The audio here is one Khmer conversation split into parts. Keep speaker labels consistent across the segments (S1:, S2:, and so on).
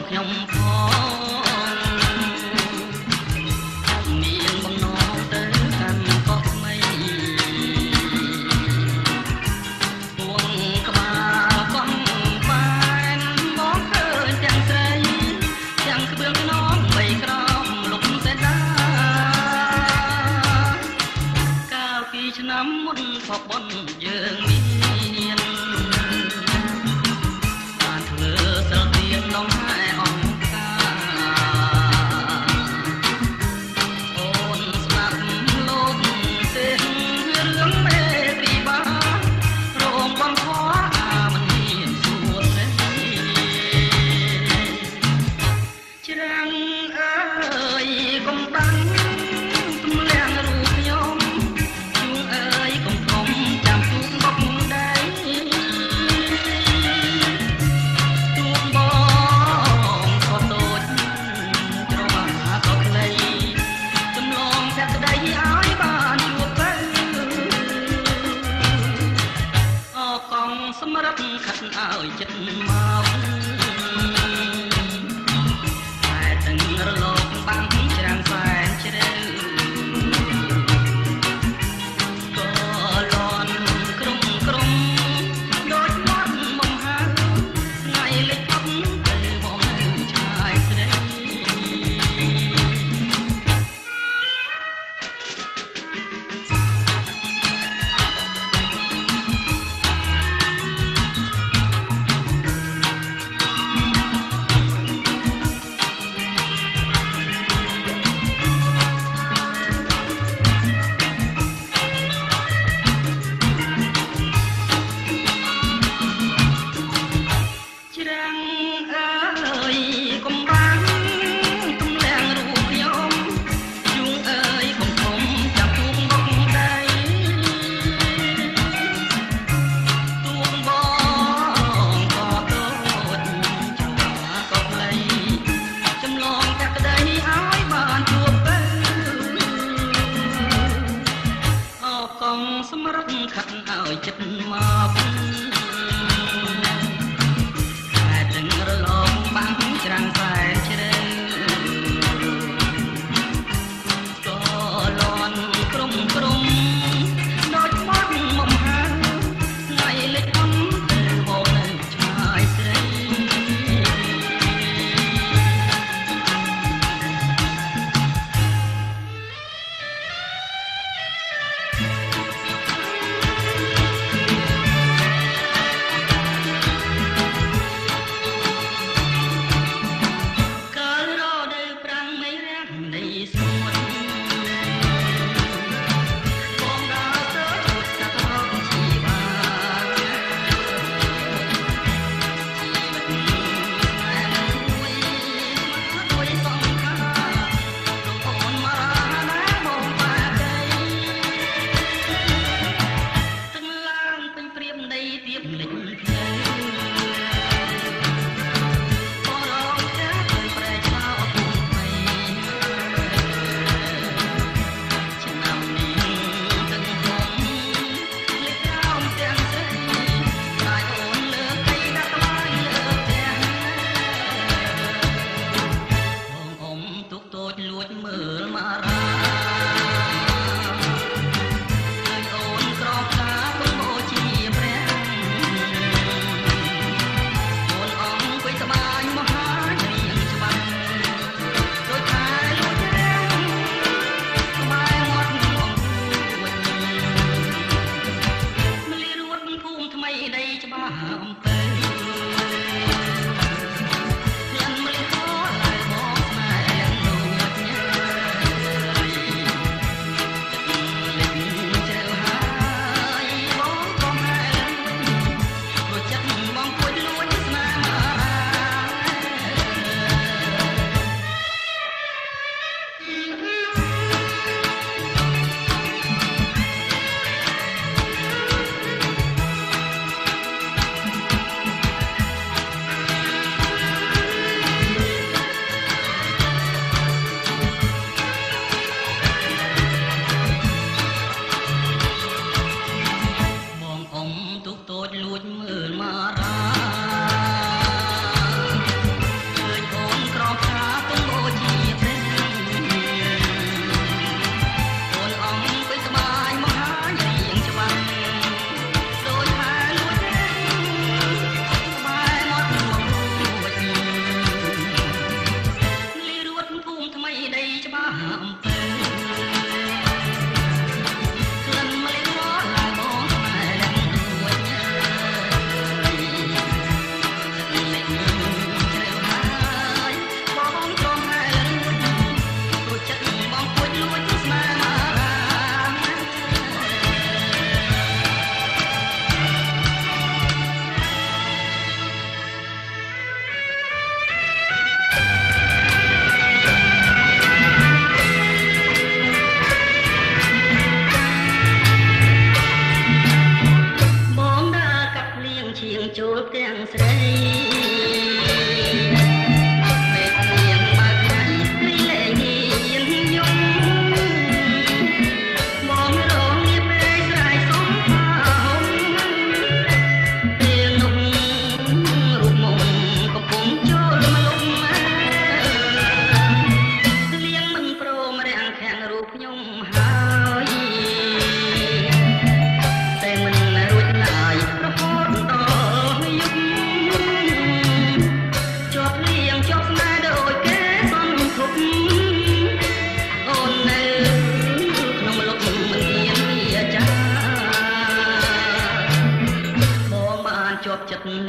S1: ខ្ញុំផងមានបំណងទៅកាន់កោះថ្មីពួងក្បាលកង់បែនមកឃើញទាំងស្រីទាំងក្បឿងខ្នងបីក្រមលុកសេដាកាលពីឆ្នាំមុនផកបុនយើងមានបានធ្វើសិលទៀនដងហើយអង្គការអូនស្ដាប់លោកទេរឿងមេត្រីបារោងបងខអាមិនមានសួរទេច្រាំងអើយកុំបាំងទម្លាក់រូបខ្ញុំជួងអើយកុំធំចាំទូកបុកដៃទូកបងក៏តូចច្របាក៏ខ្លីចម្លងតែក្តីឲ្យបានជួបទៅអកងសម្រាប់ខិតឲ្យចិត្តមកតែទាំងរលកបាំងច្រាំងសែនជ្រៅក៏លន់ក្រុមដូចមាត់មកហៅថ្ងៃលេចអប់ទៅមកនៅឆ្ងាយស្រីច្រាំងអើយកុំបាំងទម្លាក់រូបខ្ញុំជួងអើយកុំធំចាំទូកបុកដៃទូកបងក៏តូចច្រាក៏ខ្លីចម្លងតែក្តីឲ្យបានជួបទៅអកងសម្រាប់ខិតឲ្យចិត្តមកតែទាំងរលកបាំងច្រាំងសែនជ្រៅក៏លន់ក្រុមដូចមាត់មកហៅថ្ងៃលេចអន់ទៅមកនៅឆ្ងាយស្រី
S2: Hãy subscribe cho kênh Ghiền Mì Gõ để không bỏ lỡ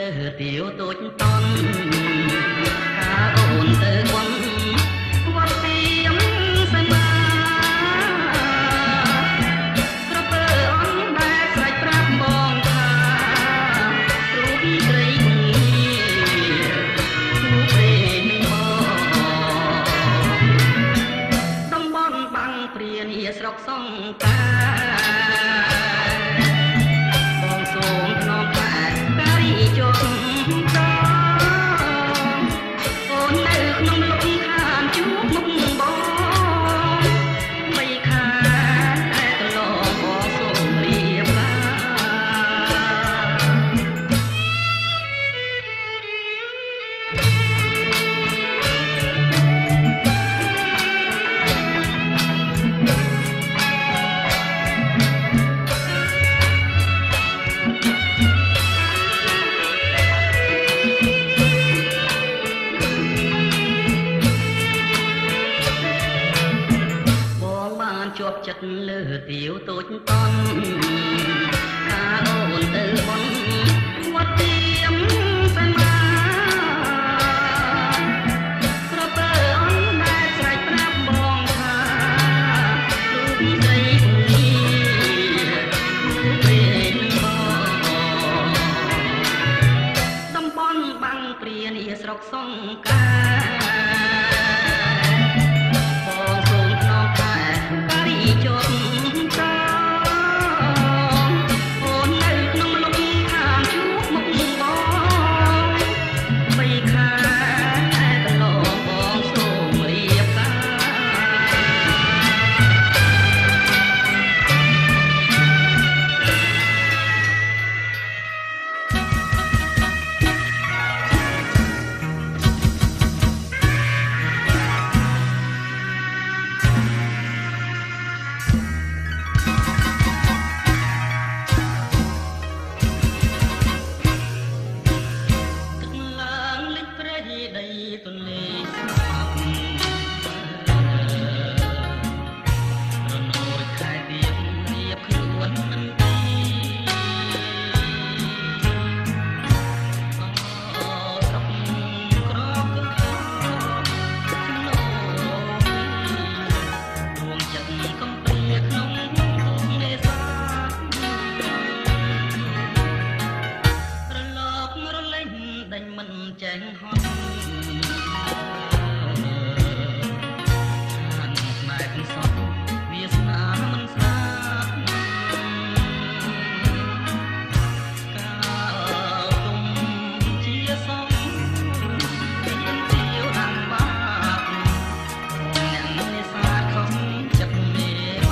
S1: ទាវតូចតន់ការអូនទៅវត្តវត្តទៀមសមា ស្រុកសង្កាបងសូមថ្នមផ្លែការីជុំអូននៅក្នុងលំខានជួបមុខបងមិនខានតែកន្លងបងសូមរៀបលាជាប់ចិត្តលើទាវតូចតន់ការអូនទៅបនវត្តទៀមសមាក្រពើអនដែលស្រែកប្រាប់បងថារូបស្រីពនីរូបព្រេងបងតំបន់បាំងព្រានីស្រុកសង្កាចេញហត់ខានណែពិសោធន៍វាសនាមិនស្ដាប់ការទុំជាសំមានទាវអាំបាក់អ្នកនេសាទខំចិត្តមេ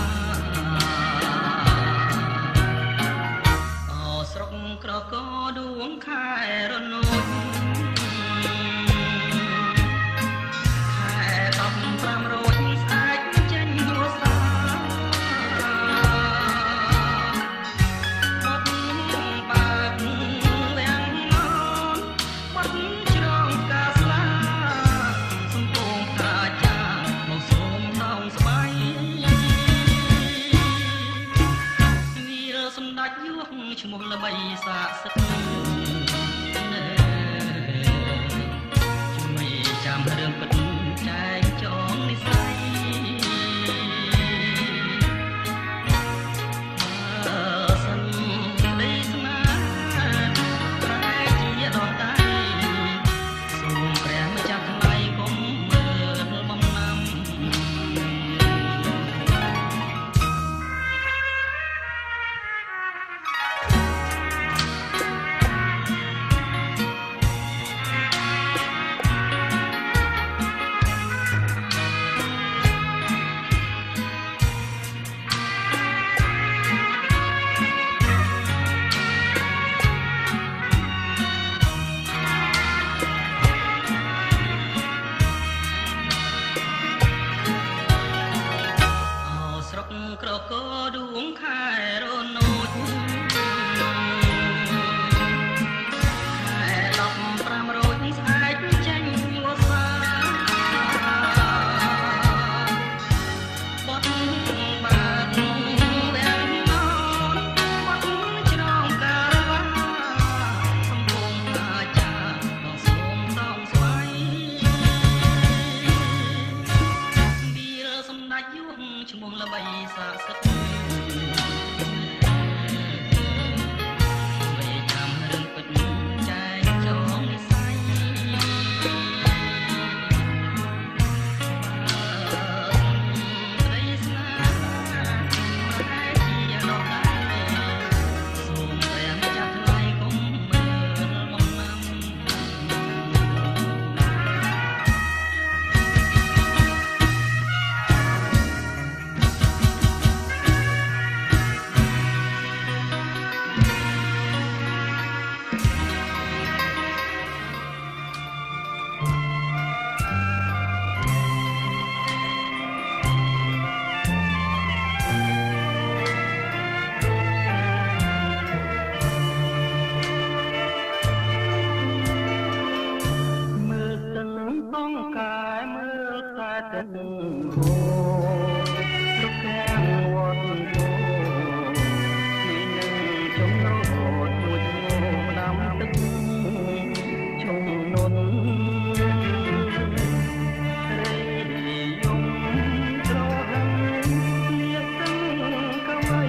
S1: អូស្រុកក្រកដួងខែរនោចឈ្មោះល្បីសាកសិទ្ធជួយចាំរឿងពិតចែកចងនិស័យសិនដីស្នាប្រែជាដតៃសូមព្រះម្ចាស់ថ្លៃកុំមើលបំណាំតែមើលតែទឹកហូរទុកខាងវត្តគោនេះនឹងចំណោទមួយដាំទឹកជំនន់យំត្រហឹងជាទឹងកវៃ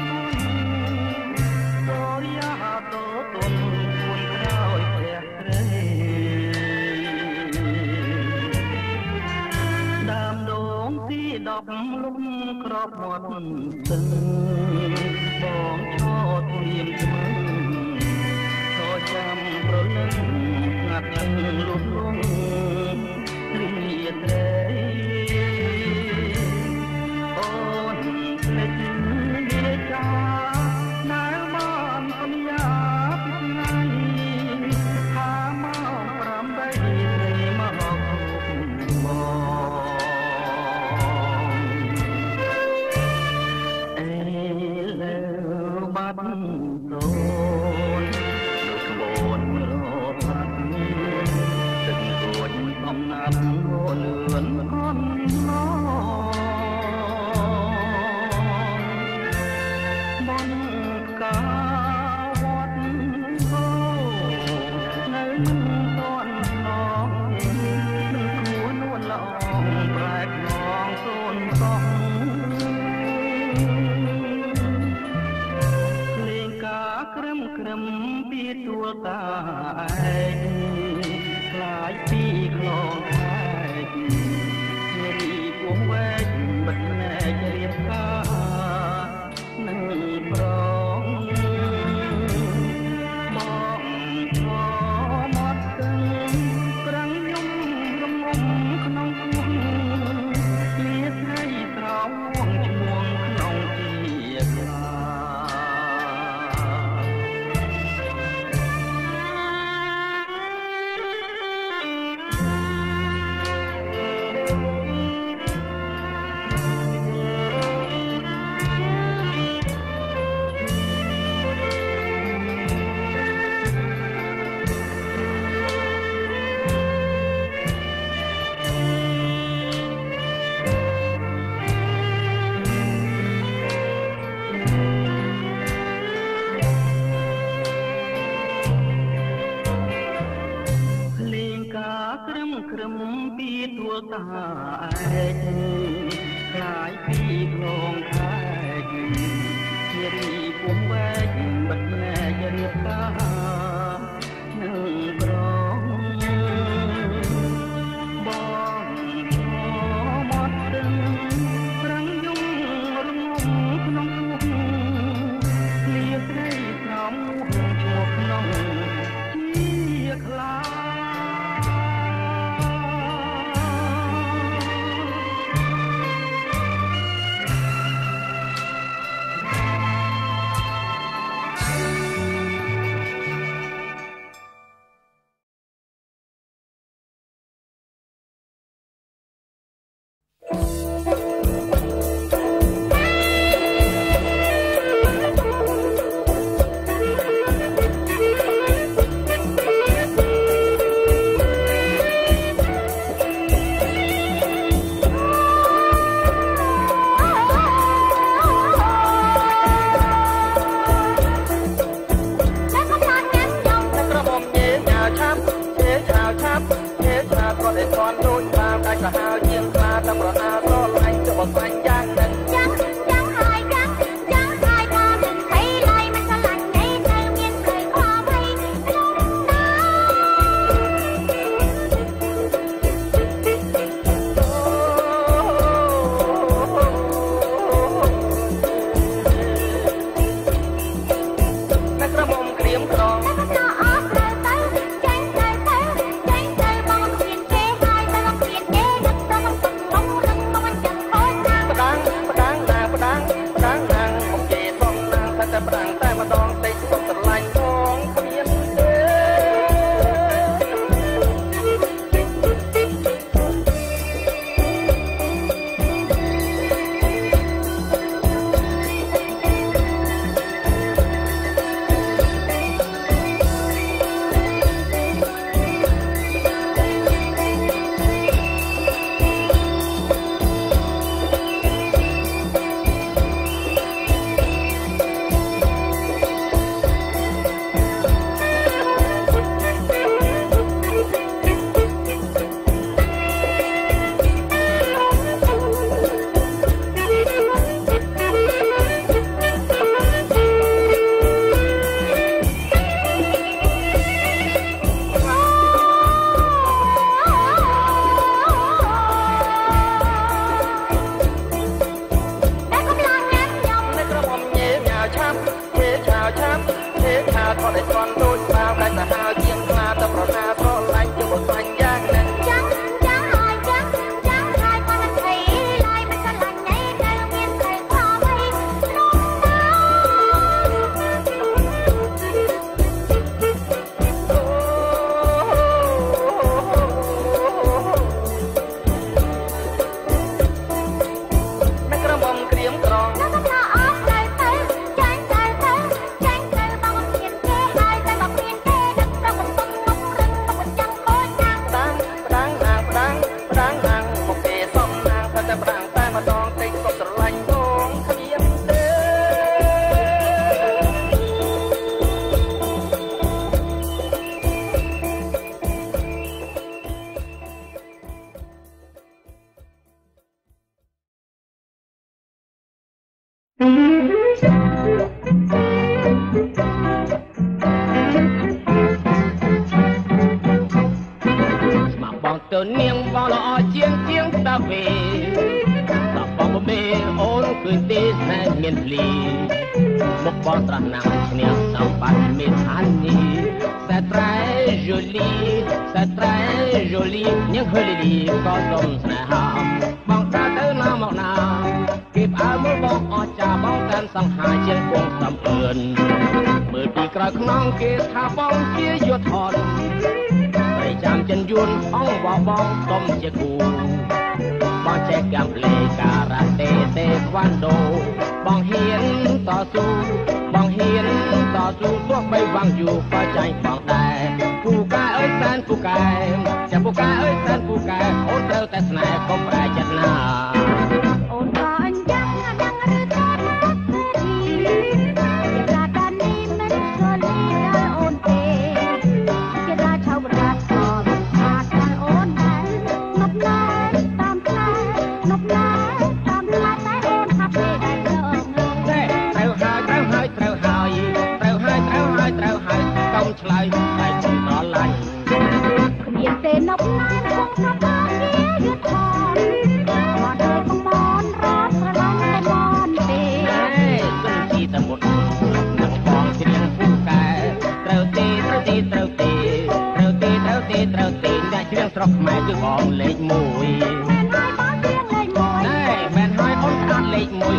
S1: តរាតទុនពួនក្រោយព្រះត្រេដើមដងទី10លំក្របមាត់ទឹងបងឈរធៀមស្មើឈរចាំប្រលឹងស្ងាត់លឹងលុបលងរីត្រេអូនភ្លេចវាចាណែបានសន្យាពីថ្ងៃថាមក8ត្រីមកគ្រប់មកអេលើបាត់តូនដូចក្បូនរត់ទឹករួចអំណាចលឿនអន់ឡងបនកាវត្តហូនៅមិនទាន់ឡងនឹងគួរនួនល្អងប្រែកងងសូនសងលេងកាក្រឹមពីទួលតាឯងខ្លាចពីខ្លងខែកនារីពងវែកបិទភ្នែករៀបការនឹងប្រងមកឈរមកទឹងប្រាំងយំរងំក្នុងពោះលាថ្ងៃស្រោងឈ្មោះក្នុងជាខ្លាក្រឹមពីទួលតាឯងខ្លាយពីខ្លងខែកជារីពងវែកបិទភ្នែករៀបការនឹងប្រងបងឈរមកទឹងប្រាំងយំរងំក្នុងពោះលាត្រីស្រោមឈ្មោះក្នុងជាខ្លាដបងទៅនាងបងល្អជាងតាវេតាបងបេអូនឃើញទេស្នេហ៍មានភ្លីមកបងត្រាស់ណាស់ឈ្នះសម្បត្តិមានអានីC'est très joli C'est très joli នាងហឺលីលីក៏សុំស្នេហាបងដើរទៅណាមកណាគេផ្អើលមើលបងអស្ចារ្យបងតាមសង្ហាជាងពងសំអឿនមើលពីក្រោយខ្នងគេថាបងជាយុទ្ធធនចាំចិនយួនអង្គបបងសុំជាគូបងចេះកាំភ្លេការ៉ាតេតេក្វាន់ដូបងហ៊ានតស៊ូបងហ៊ានតស៊ូទោះបីវាំងយូរក៏ចាញ់បងដែរពូកែអើយសែនពូកែចាំពូកែអើយសែនពូកែអូនត្រូវតែស្នេហ៍កុំប្រែចិត្តណា
S2: អូនក៏អញ្ចឹងដឹងឬក៏ណាទេជាតានេះមិនស្គាល់ដល់អូនទេជាតាឆៅបរាស្គាល់ថាដល់អូនដែរនប់ណាតាមផ្លែនប់ណាតាមផ្លែតែអូនហាត់ទេដែរ
S1: ត្រូវហើយកុំឆ្លើយតែកុំប្រឡាញ់
S2: គ្មានទេនប់ណាគង់ថាបានវាយឺតថនមកដល់កំមនរត់ស្រឡាញ់តែមនទេ
S1: សុំជីតែមុតនឹងបងជ្រៀងពូកែត្រូវទេអ្នកជ្រៀងស្រុកខ្មែរគឺបងលេខ1មែនហើយបងស្អាតលេខ1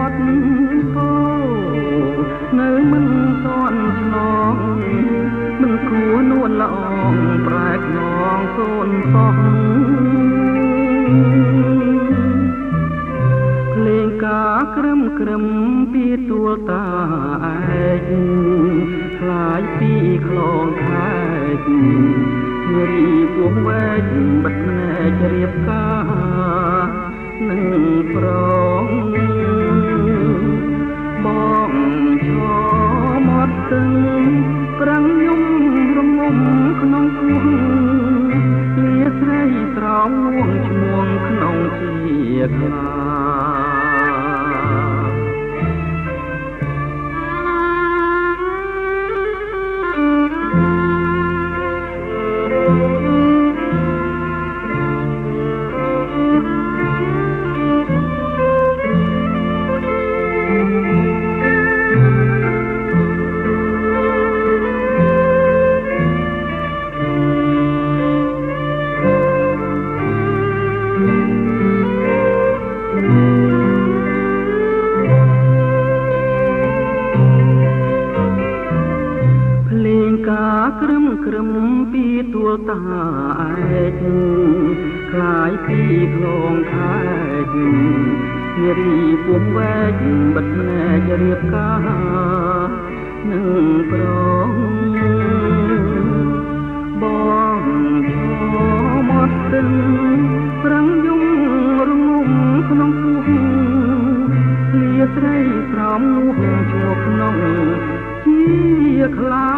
S3: នៅមិនទាន់ឆ្លងមិន
S1: ងប្រែកនងសូនសោះលេងកាក្រឹមក្រឹមពីទួលតាឯកខ្លាយពីខ្លងខែកនារីពោះវែកបិទភ្នែករៀបការនឹងប្រងបងឈរមាត់ទឹងប្រាំងយំរងំក្នុងពោះលាស្រីស្រោមងួងឈ្មោះក្នុងជាខ្លាក្រឹមពីទួលតាឯកខ្លាយពីខ្លងខែកនារីពោះវែកបិទភ្នែករៀបការនឹងប្រងបងឈរមាត់ទឹងប្រាំងយំរងំក្នុងពោះលាស្រីស្រោមងួងឈ្មោះក្នុងជាខ្លា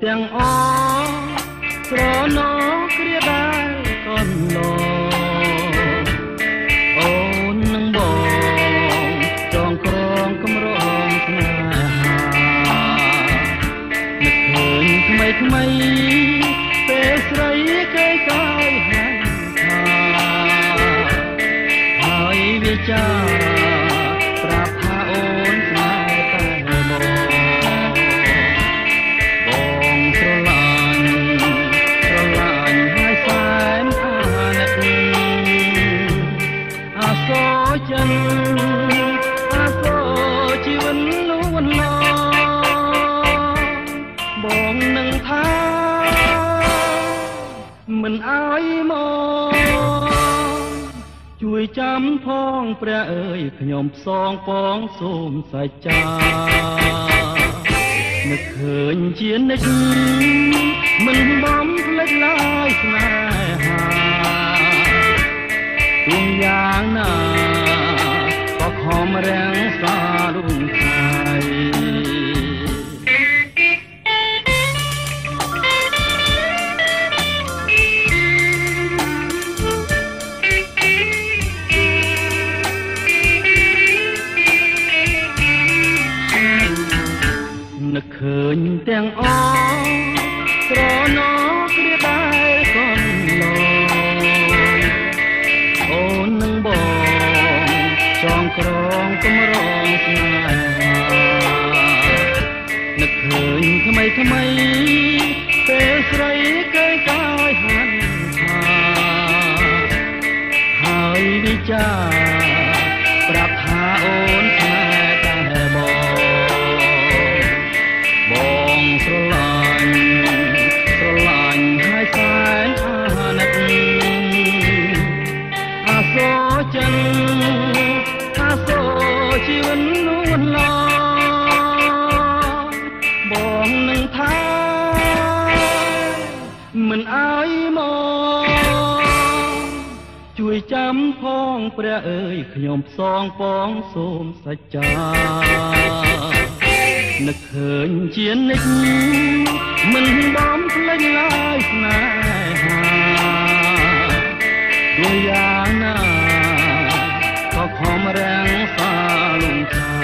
S1: ទាំងអស្រណោគ្រាដែលកូនឡអូននឹងបងចងក្រងកម្រងស្នេហានឹកឃើញថ្មីថ្មីពេលស្រីគេកាយហានថាហើយវាចាប្រាប់ថាអូនស្នេហ៍តែបងស្រឡាញ់ហើយសែនអាណិតអាសូរចិនអាសូរជីវិតលួនឡបងនឹងថាមិនអើយមកជួយចាំផងព្រះអើយខ្ញុំផ្សងពងសូមសច្ចានឹកឃើញជានិច្ចមិនបំភ្លេចឡើយស្នេហាទុំយ៉ាងណាក៏ខំរាំងសាដួងថ្ងៃនឹកឃើញទាំងអស្រណោគ្រាដែលកូនឡអូននឹងបងចងក្រងកម្រងស្នេហានឹកឃើញថ្មីថ្មីពេលស្រីគេកាយហាន់ថាហើយវិចាប្រាប់ថាអូនស្នេហ៍តែបងស្រឡាញ់ហើយសែនអាណិតអាសូរចិនអាសូរជីវិតលួនឡបងនឹងថាមិនអើយមកជួយចាំផងព្រះអើយខ្ញុំផ្សងពងសូមសច្ចានឹកឃើញជានិច្ចមិនបំភ្លេចឡើយស្នេហាដូចយ៉ាងណាក៏ខំរាំងសាលំខៃ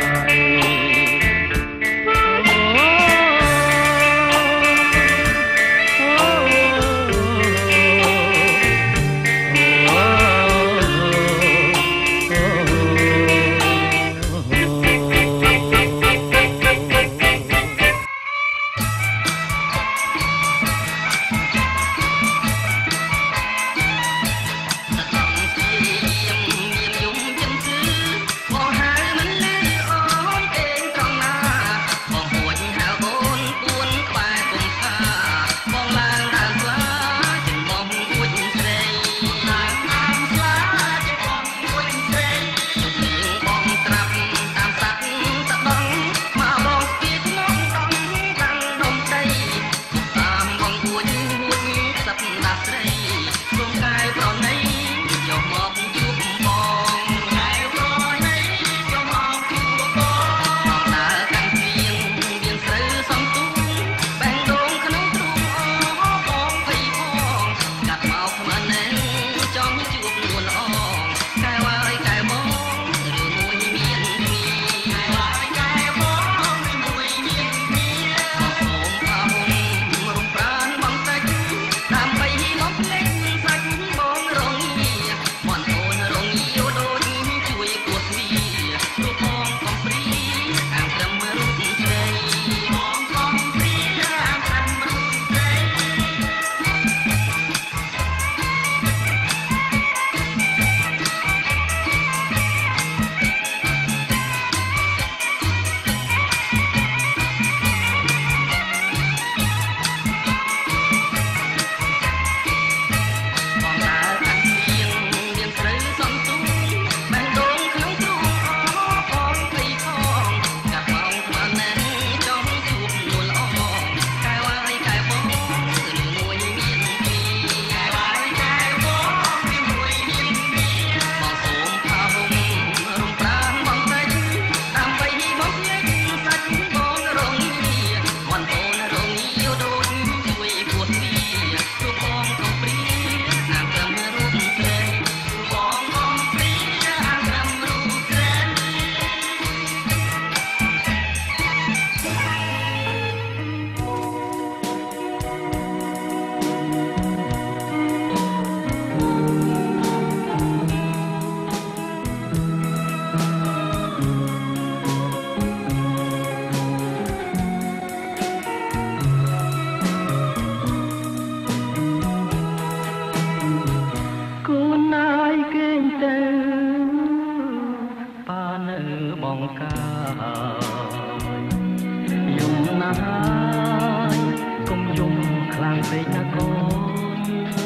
S1: ហើយកុំយំខ្លាំងពេកណាកូន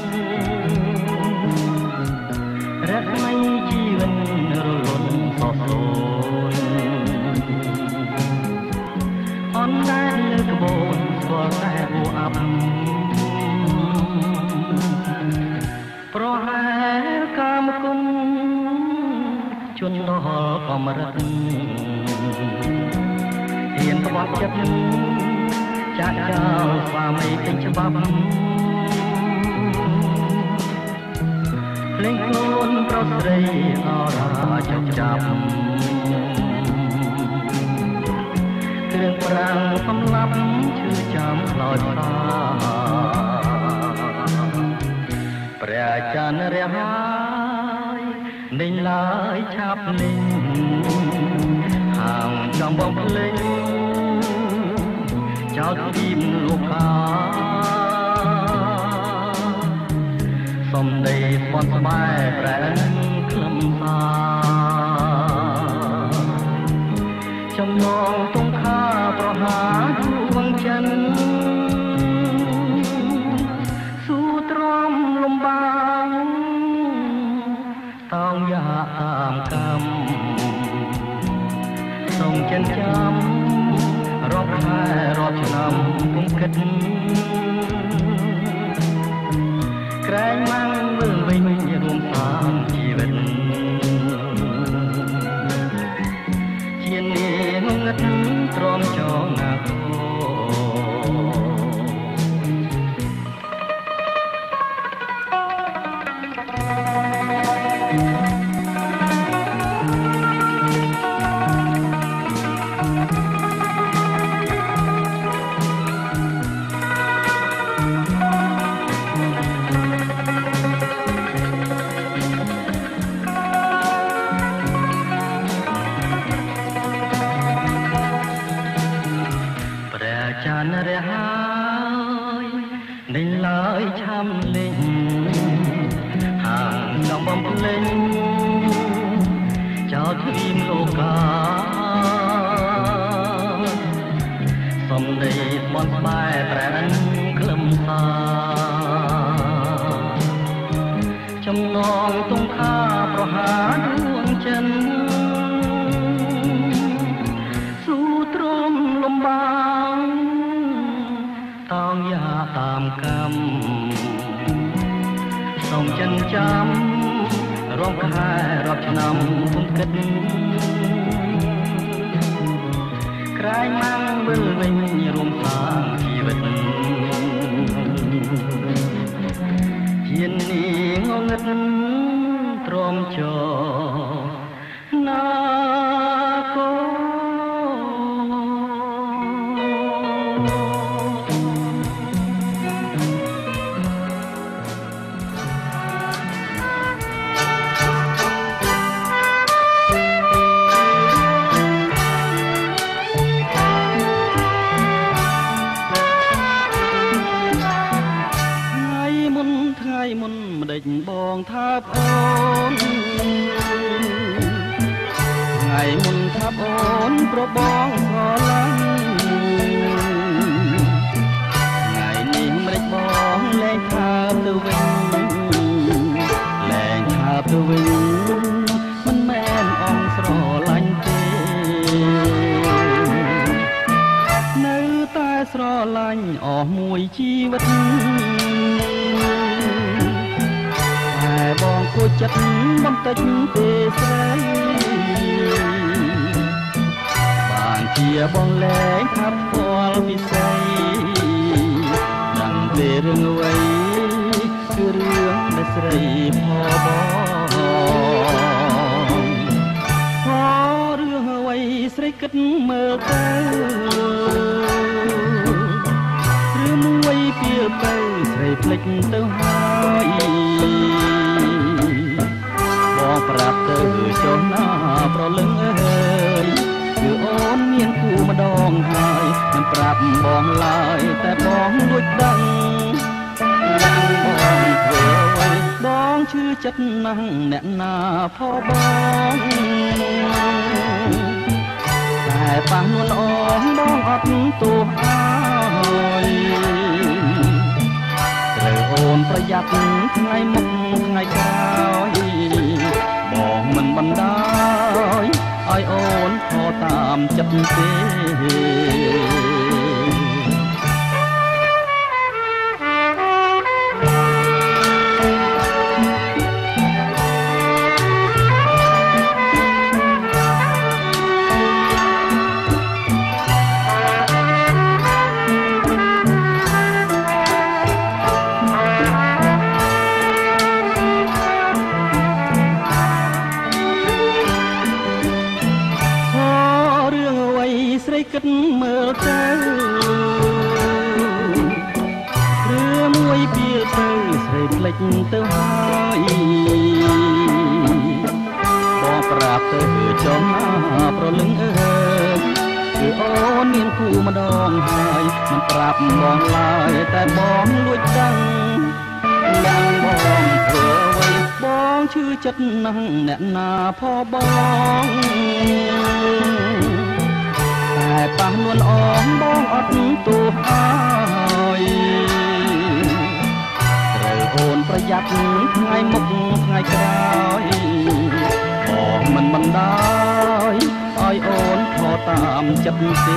S1: រកមិនជីវិតរលត់សោះសូនអនតែលើក្បូនស្គាល់តែអូអាប់ប្រហែលកាមគុណជន់ដល់កំរិតហ៊ានក្បត់ចិត្តចាក់ចោលស្វាមីពេញច្បាប់ភ្លេងខ្លួនប្រុសស្រីអរាចចាប់គ្រឿងប្រាំងសម្លាប់ឈឺចាំខ្លោចផ្សាព្រះច័ន្ទរះហើយលេងឡើយឆាប់លេងហាងចំបងភ្លេងចោលទីមលោកខាសំដីស្បន់ស្បែប្រែក្លឹមសាចំណងទងខាប្រហាដួងចិនស៊ូទ្រាំលំបាំងតោងយ៉ាតាមកម្មសូមចិនចាំរាប់ខែរាប់ឆ្នាំពុំគិតក្រែងម៉ាំងមើលវិញរួមសាងជីវិតជានាងងឹតទ្រាំចងណាគោចានរះហើយលេងឡើយឆាំលេងហាងចំបំភ្លេងចោលទ្វីមលោកាសំដីស្បន់ស្បែប្រែក្លឹមសាចំណងទងខាប្រហាដួងចិនស៊ូទ្រាំលំបាំងតោងយ៉ាតាមកម្មសូមចិនចាំរាប់ខែរាប់ឆ្នាំពុំគិតក្រែងម៉ាំងវិលវិញរួមសាងជីវិតជានាងងឹតទ្រាំចណាកូមុនម្ដេចបងថាបអូនថ្ងៃមុនថាបអូនប្របងស្រឡាញ់ថ្ងៃនេះម្ដេចបងលែងថាបទៅវិញលែងថាបទៅវិញមិនមែនអងស្រឡាញ់ទេនៅតែស្រឡាញ់អស់មួយជីវិតបងគួរចិត្តបន្តិចទេស្រីបានជាបងលែងថាផ្ទាល់វិស័យដឹងទេរឿងអ្វីគឺរឿងដែលស្រីផបងរឿងអ្វីស្រីគិតមើលទៅឬមួយពីលទៅស្រីភ្លេចទៅហើយបងប្រាប់ទៅចុះណាប្រលឹងអើយគឺអូនមានគូម្ដងហើយមិនប្រាប់បងឡើយតែបងលួចដឹងបងធ្វើអ្វីបងឈឺចិត្តណាស់អ្នកណាផបងតែតែប៉ះនួនអងបងអត់ទោះអើយត្រូវអូនប្រយ័ត្នថ្ងៃមុខថ្ងៃក្រោយបងមិនបណ្ដោយឲ្យអូនខកតាមចិត្តទេគិតមើលទៅរឿងមួយពីលទៅស្រីភ្លេចទៅហើយបងប្រាប់ទៅចុះណាប្រលឹងអើយគឺអូនមានគូម្ដងហើយមិនប្រាប់បងឡើយតែបងលួចដឹងយ៉ាងបងធ្វើអ្វីបងឈឺចិត្តណាស់អ្នកណាផបងតែប៉ះនួនអងបងអត់ទោះអើយត្រូវអូនប្រយ័ត្នថ្ងៃមុខថ្ងៃក្រោយបងមិនបណ្ដោយឲ្យអូនខកតាមចិត្តទេ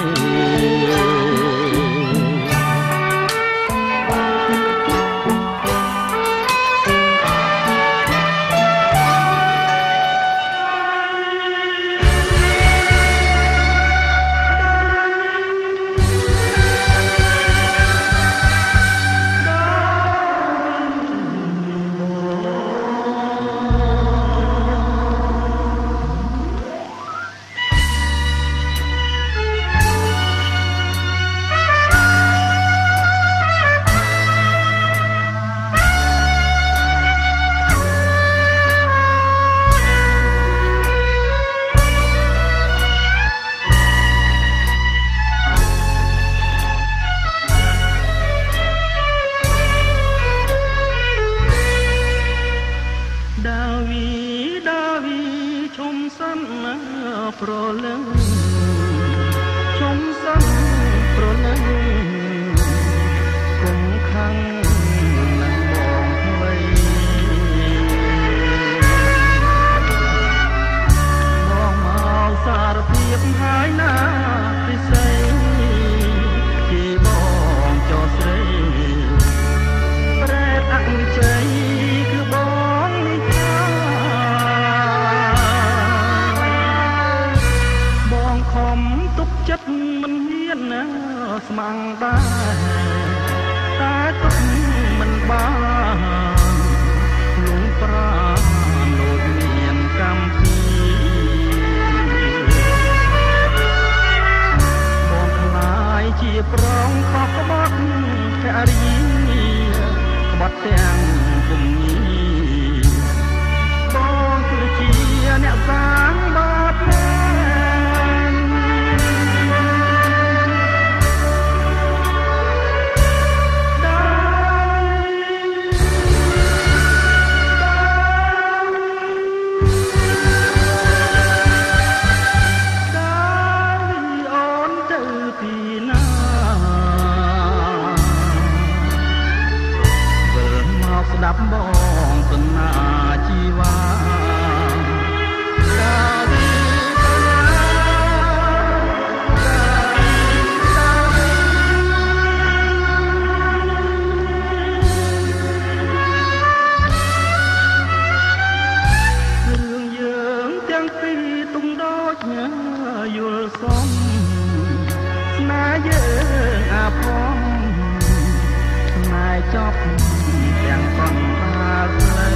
S1: ប្រលឹងជុំសិនប្រលឹងគុំខាំងនឹងបងថ្មីបងមកសារភាពហើយណាពិសេសជាបងចោស្រីប្រែតអង្ជ័យគឺបងខំទុកចិត្តមិនហ៊ានណាស្មាំងដែរតែទុកមិនបានលងប្រាលោកមានកម្មពីបងខ្លាយជាប្រងខុសក្បត់ភរិយាក្បត់ទាំងពុំងារបងគឺជាអ្នកសាងបាបស្ដាប់បងសន្យាជីវ៉ារឿងយើងទាំងពីរទុំដូចយល់សមស្នេហ៍យើងអាផងស្នេហ៍ចប់ទាំងកងតាស្លើ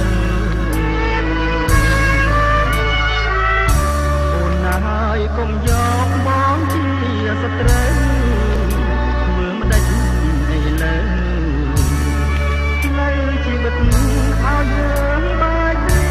S1: អូនណាហើយកុំយកបងជាសត្រូវធ្វើមិនដេចឥឡូវផ្លូវជីវិតឲ្យយើងបែកគ្នា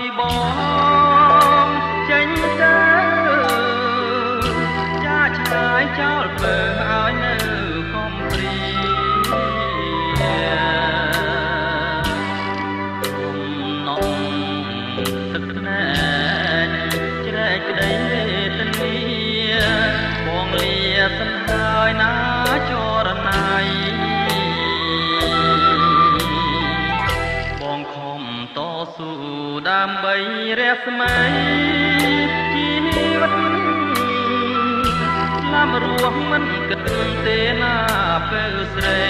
S1: ពីបងចេញទៅចាឆ្ងាយចោលពើឲ្យនៅខំព្រីនំទឹកណែជ្រែកក្តីទនីបងលាសិនហើយណាចរណៃបងខំតស៊ូដើម្បីរស្មីជីវិតឡាំរស់មិនគិតទេណាពេលស្រី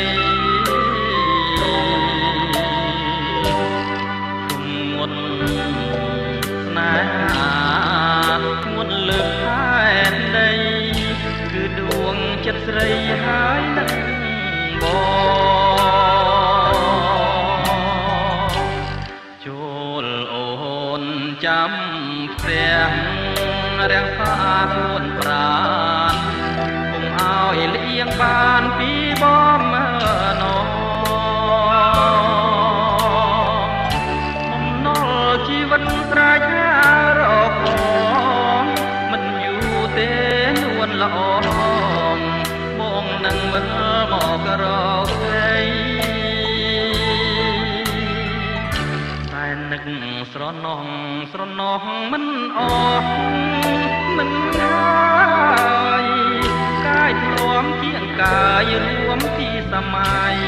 S1: ងត់ស្នេហាងត់លើផែនដីគឺដួងចិត្តស្រីហើយនឹងបងចូលអូនចាំផ្ទះរាំងផាទួនប្រានកុំឲ្យលៀងបានពីបងណោបំណុលជីវិតត្រែកហារកបងមិនយូរទេនួនល្អបងនឹងវិលមករកស្រីតែនឹកស្រណោះមិនអស់មិនហើយកាយធ្លាំជាងកាយរួមពីសម័យ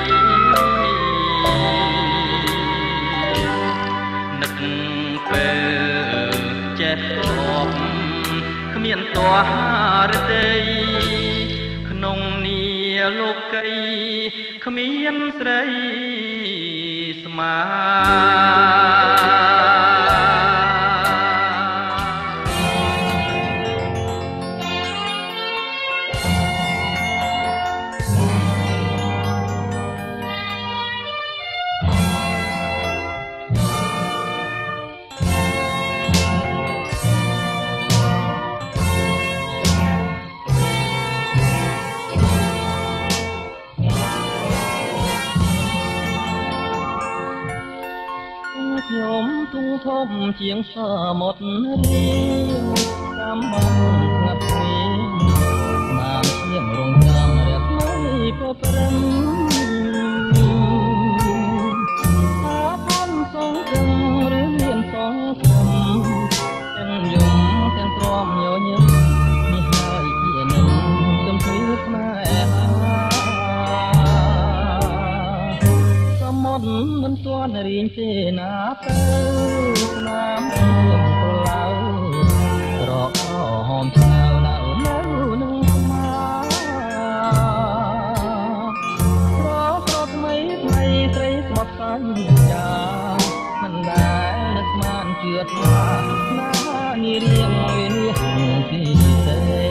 S1: នឹកពេលចេះគប់គ្មានតោះរតីក្នុងនីលោកីគ្មានស្រីស្មាខ្ញុំទូធំជាងសមុទ្ររៀងតាមមកស្ងាត់ស្ងៀមតាមឈាមរងចាំរះថ្មីពព្រឹមអាផនសងគំឬមានសងគំទាំងយំទាំងទ្រាំញញឹមនេះហើយជានឹងទំភ្លឺស្នេហាសមុទ្រមិនទាន់រៀងទេណាទៅស្នាមខ្ញុំប្រឡៅរកហមឆ្ងៅនៅនឹងស្មាស្រស់ថ្មីស្រីស្បត់សាញ់ចាមិនដែលនឹកស្មានជឿថាណានារៀងវានេះទីស្រី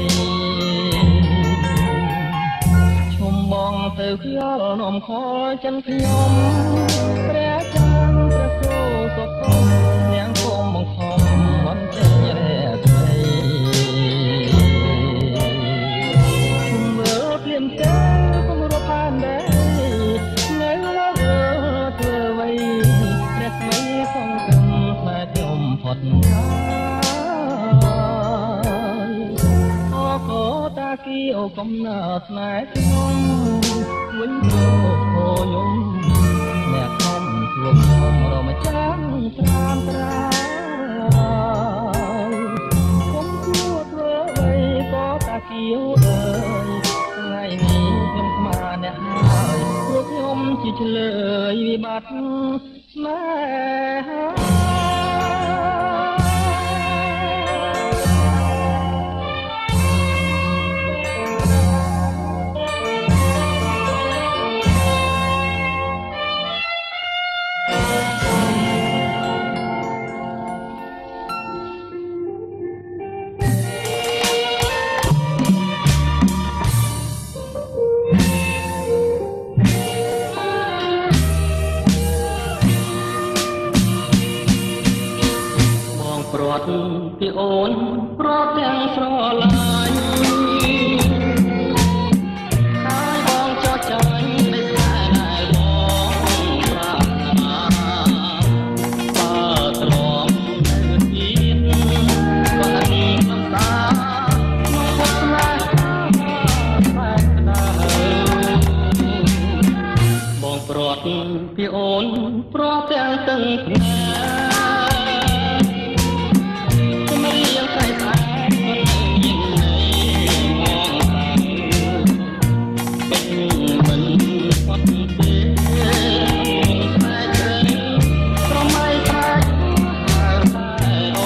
S1: ឈុំបងទៅខ្យល់នំខចិនខ្ញុំព្រះចានព្រះគោសុខនាងគុំបង្ខំមិនចេញរែថ្មីជុំមើលភ្លាមទៅគុំរកបានដែរនៅលើធ្វើអ្វីព្រះស្មីសងគំស្នេហ៍ខ្ញុំផុតហើយអកោតាគីអូកំណើស្នេហ៍ខ្ញុំវិញយោយំអ្នកខំជួបខ្ញុំរមចាំត្រាំត្រាយខ្ញុំគួរធ្វើអ្វីក៏តាគីអូអើយថ្ងៃនេះខ្ញុំស្មានអ្នកហើយព្រោះខ្ញុំជាឆ្លើយវិបត្តិស្នេហា ពីអូនប្រទាំងស្រឡាញ់ហើយបងចោះចាញ់នៃស្នេហ៍ដែលបងប្រាថ្នាបើទ្រាំតែអូនព្រោះទាំងទាំងគ្នាខ្ញុំរៀងតែស្អាតមិនยิ่งនៃមងខាងពេញមិនផុតទេស្នេហ៍ជ្រៅប្រមៃស្រាច់តែអូ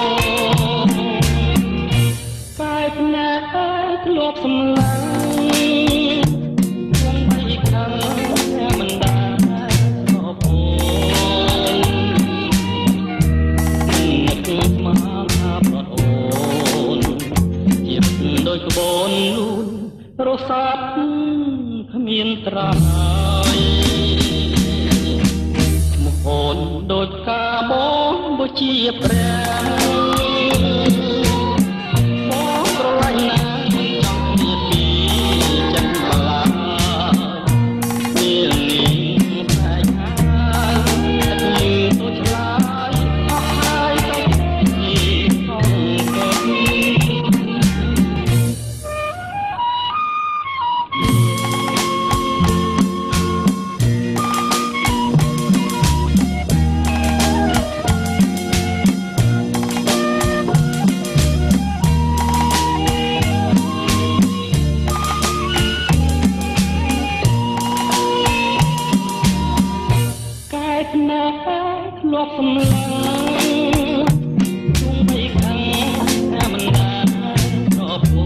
S1: កាយភ្នែកធ្លាប់សម្លាញ់ក្បូនលូនរសាត់គ្មានត្រាយមកអូនដូចកាបូនបុជាព្រះបងស្រឡាញ់ណាស់ចង់មានពីចិត្តម្លាពេលនេះតែខាងតែទៅឆ្លាយអស់ហើយទៅទីក្នុងធ្លាប់សម្លាញ់ជុំបីខាងតែមិនដាប្រពោ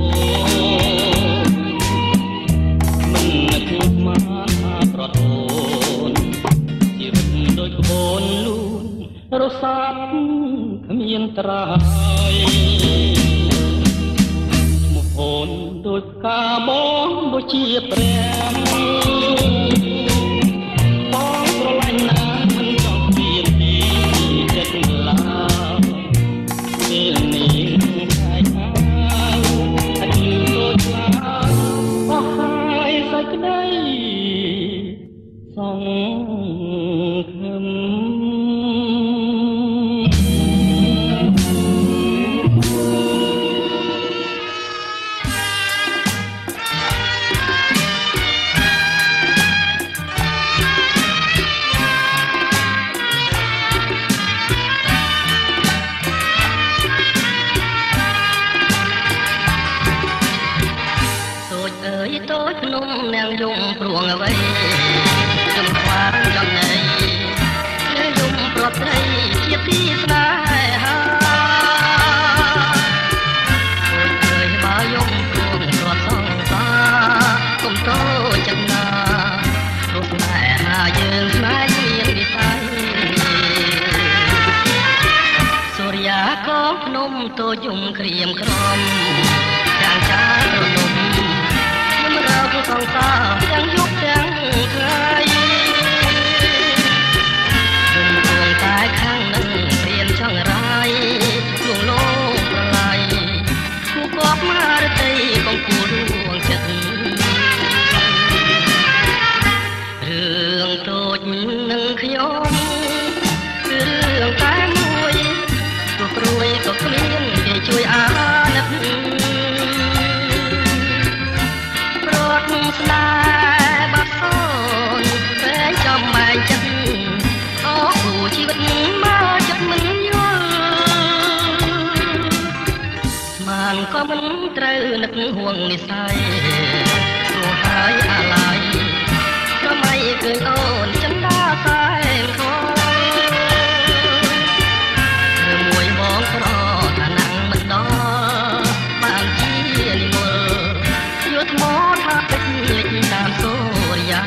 S1: មិននឹកមកថាប្រតូនជីវិតដូចក្បូនលូនរសាត់គ្មានត្រាយមកអូនដូចកាបូនបុជាព្រះបងស្រឡាញ់ណាស់មិនចង់ពេលនេះតែខាងតែដូចខ្លាអស់ហើយសេចក្តីសង្ឃឹមដូចភ្នំនាងយំព្រួងអ្វីចំខ្វាងចំណៃនាងយំប្រត់ត្រីជាទីស្នេហាដូចเคยបើយំព្រួងប្រត់សងសាគុំតូចចិត្តណាព្រោះស្នេហាយើងស្នេហ៍មានវិស័យសូរិយាកងភ្នំតូចយំក្រៀមក្រំយ៉ាងចារលំសង្សារទាំងយប់ទាំងថ្ងៃគុំគួងតែខាងនឹងព្រៀនចង្រៃលួងលោមប្រឡ័យគូកប់មករតីកំពូលរួងចិត្តរឿងតូចនឹងខ្ញុំគឺរឿងតែមួយទោះព្រួយក៏គ្មានគេជួយអាណិតស្នេហ៍បាត់សូនតែចាំបែកចិត្តអស់គូជីវិតមកចិត្តមិនយល់ស្មានក៏មិនត្រូវនឹកហួងនិស័យព្រោះហើយអាឡ័យក៏មិនឃើញអូនចិនដាសែងខឬមួយបងក្រថាណាំងមិនដល់បានជានិមលយកថ្មថាពេជ្រតាមសូរិយា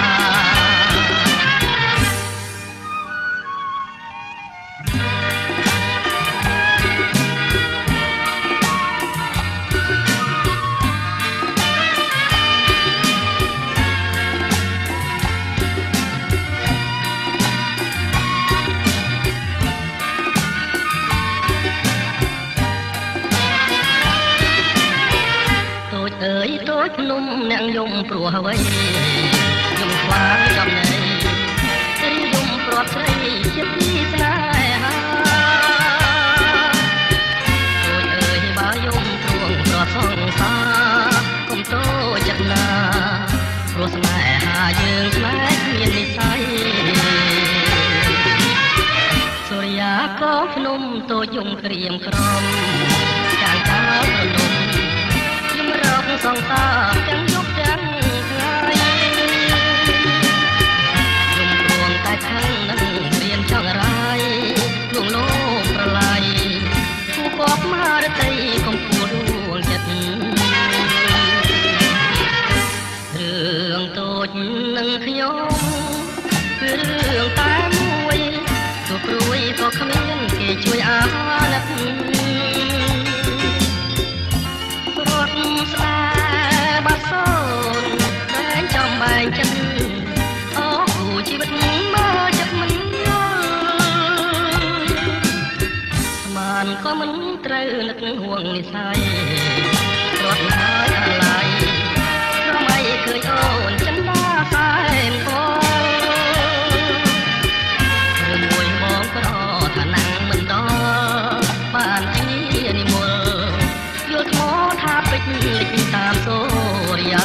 S1: តូចភ្នំអ្នកយំព្រោះអ្វីយំខ្វាងចំណៃរីយំប្រត់ស្រីជាទីស្នេហាតូចអើយបើយំព្រួងប្រត់សងសាគុំតូចចិត្តណាព្រោះស្នេហាយើងស្នេហ៍មាននិស័យ tôi dùng kiềm khom chàng táo nồng nhưng rọc sông ta chẳng giúp trắng ngay dùng cuồng tai thăng nâng riêng trong rai luồng lôประไลผู้กอบมาได้ใจของผู้ดวงจัดเรื่องโตดนึงขยมคือเรื่องตายมวยตัวกรุยก็ขมิ้นเกช่วยอานักรถสลาบัดโซนแดงจอมใบจันโอ้ผู้ชีวิตมาจับมันมันก็มันเตรนึกห่วงนิสัยรถหายอะไรเพราะไม่เคยโอนฉันได้สายพอเรื่องมวยมองก็รอถ้านั่งมันดอบ้านที่นิมลโยธโมทาปิดลิขิตตามโซริยา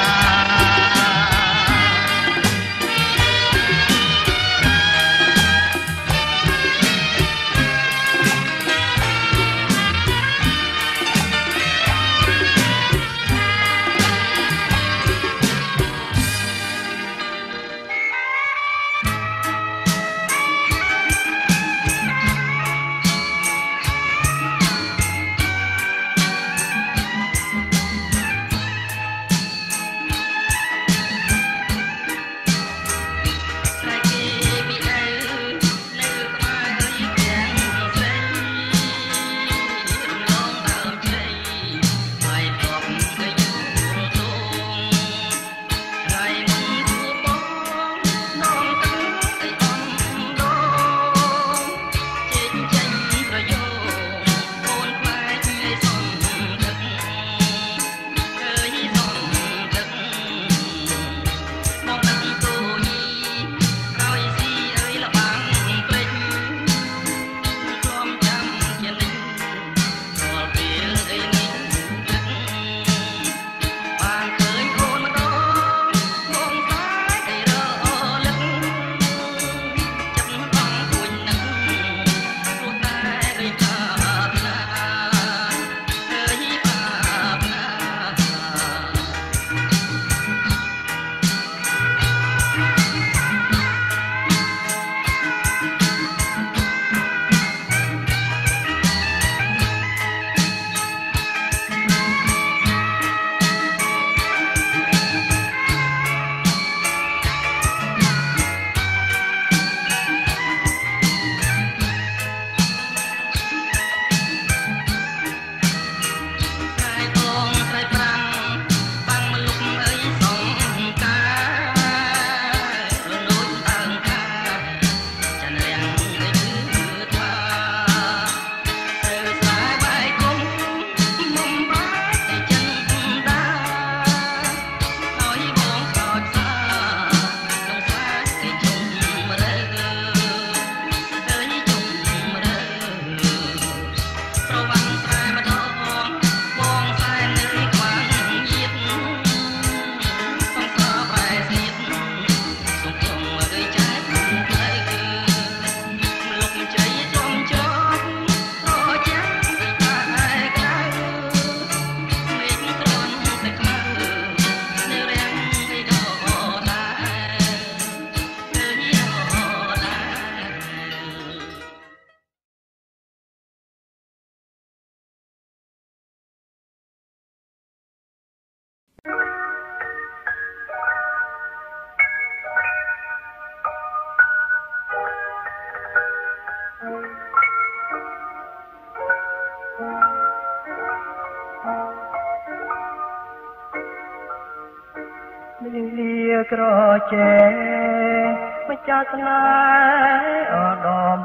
S3: ក្រជែម្ចាស់ស្នេហ៍អដំ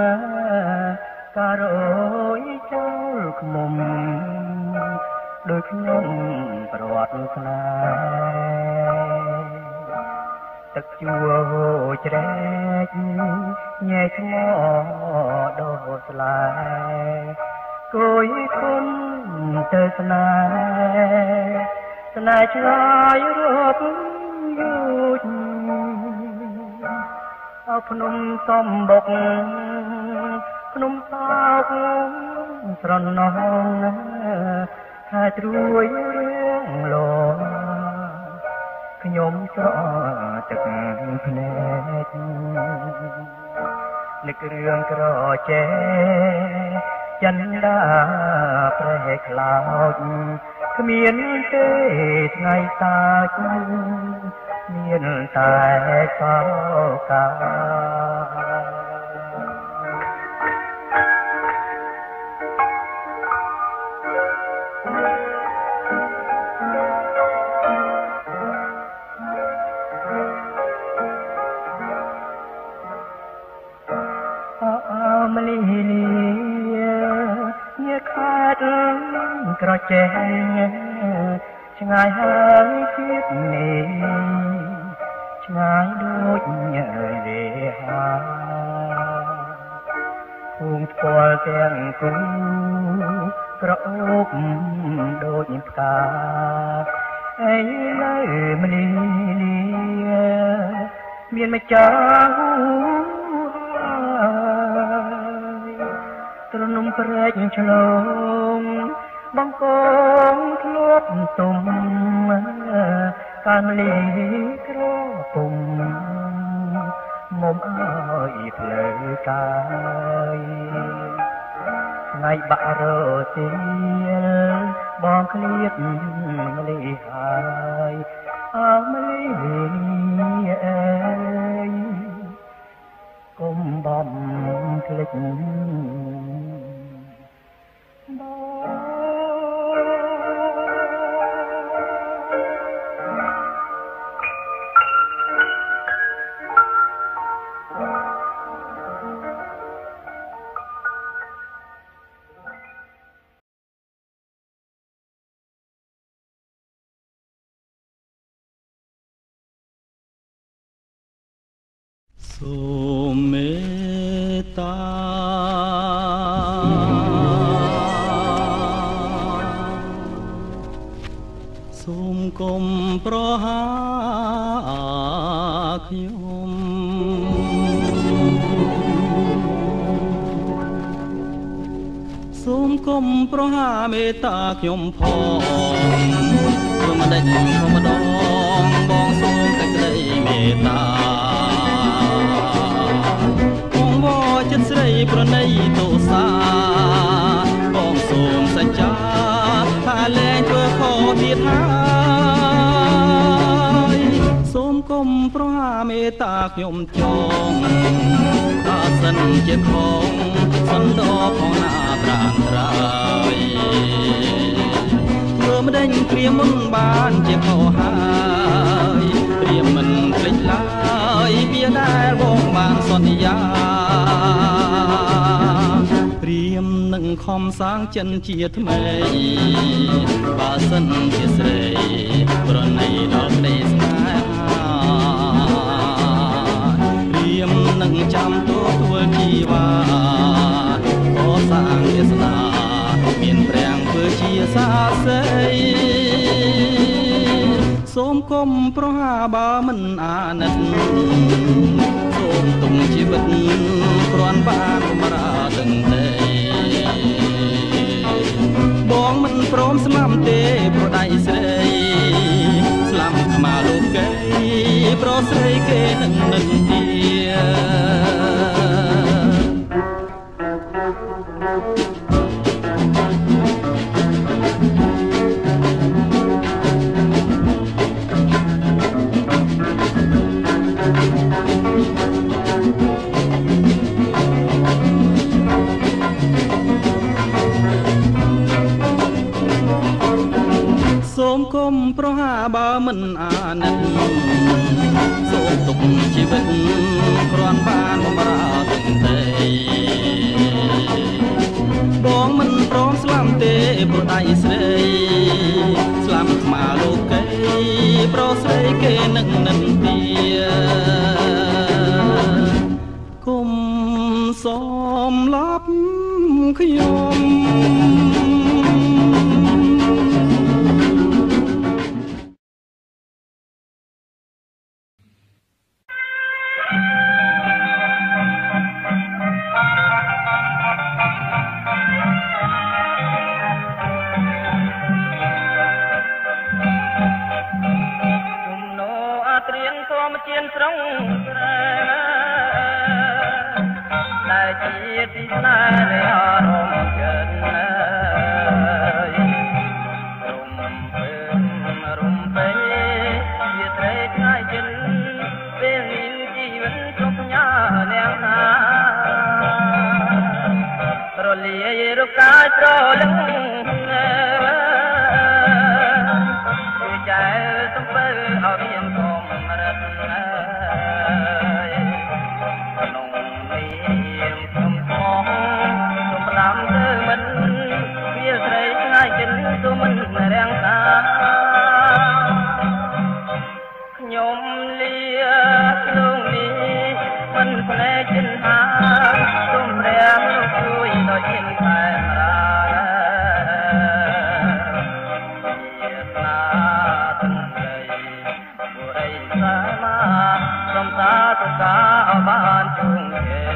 S3: ការយចោលខ្មុំដូចខ្ញុំប្រវត្តិស្នេហ៍ទឹកជួជ្រែកញែកថ្មដោស្លាគួយគុំទៅស្នេហ៍ស្នេហ៍ឆ្លើយរត់យូរអើភ្នំសំបុកนมตอกស្រណោងថាត្រួយរឿងលងខ្ញុំស្រក់ទឹកភ្នែកនឹករឿងក្រចែចិនដាប្រែខ្លោចគ្មានទេថ្ងៃតាចមានតែសោកាមលីលាខាតក្រចែឆ្ងាយហើយទៀតនេះឆ្ងាយដូចរាហាភូមិស្គាល់ទាំងគូក្រអូបដូចផ្កាអីនៅមលីលាមានម្ចាស់ត្រនំព្រែកឆ្លងបងកងធ្លាប់ទុំកាមលីក្រពុំមុំអើយផ្លូវកាយថ្ងៃបាក់រទៀលបងឃ្លៀតម្លីហើយអើមលីអើយកុំបំភ្លេច
S4: សូមមេត្តាសូមកុំប្រហាខ្ញុំសូមកុំប្រហាមេត្តាខ្ញុំផងព្រមដេចខំម្ដងបងសូមតែក្តីមេត្តាចិត្តស្រីប្រណីទោសាបងសូមសច្ចាថាលែងធ្វើខុសទៀតហើយសូមកុំប្រហាមេត្តាខ្ញុំចងបើសិនជាខំសន្តោផងណាប្រានត្រើយធ្វើមិនដេញព្រាមមុនបានជាខុសហើយព្រាមមិនភ្លេចឡើយវាដែលបងបានសន្យាព្រាមនឹងខំសាងចិនជាថ្មីបើសិនជាស្រីប្រណីដល់ក្តីស្នេហាព្រាមនឹងចាំទទួលជីវ៉ាខោសាងទេសនាមានប្រាំងធ្វើជាសាស័យសូមកុំប្រហាបើមិនអាណិតសូមទុំជីវិតគ្រាន់បានបំរើទាំងទេបងមិនព្រមស្មាំទេប្រដៃស្រីស្លាប់ខ្មាលោកីប្រស្រីគេនឹងនិន្ទាសូមកុំប្រហាបើមិនអាណិតសូមទុកជីវិតគ្រាន់បានបំរើទាំងទេបងមិនព្រមស្លាប់ទេប្រដៃស្រីស្លាប់ខ្មាលោកីប្រស្រីគេនឹងនិន្ទាគុំសមឡាប់ខ្ញុំ
S3: Thank you. រៀនធម្មជាតិស្រងស្រែដែលជាទីស្នេហ៍នៃអារម្មណ៍ចិត្តរំភើជាត្រីថ្ងៃចិត្តពេលនេះជីវិតទុកញ៉ានាងណារលាយរកាយត្រលឹងចែសំពើឲ្យមានធម្មរតនាក្នុងនាមខ្ញុំផងខ្ញុំផ្ដាំទៅមិនវាស្រីថ្ងៃចិត្តទៅមិនរាំងសាខ្ញុំលាក្នុងនេះមិនភ្នែកចិនហាទុំរាំលោកជួយដល់ចិនខែរាបានជួងជេ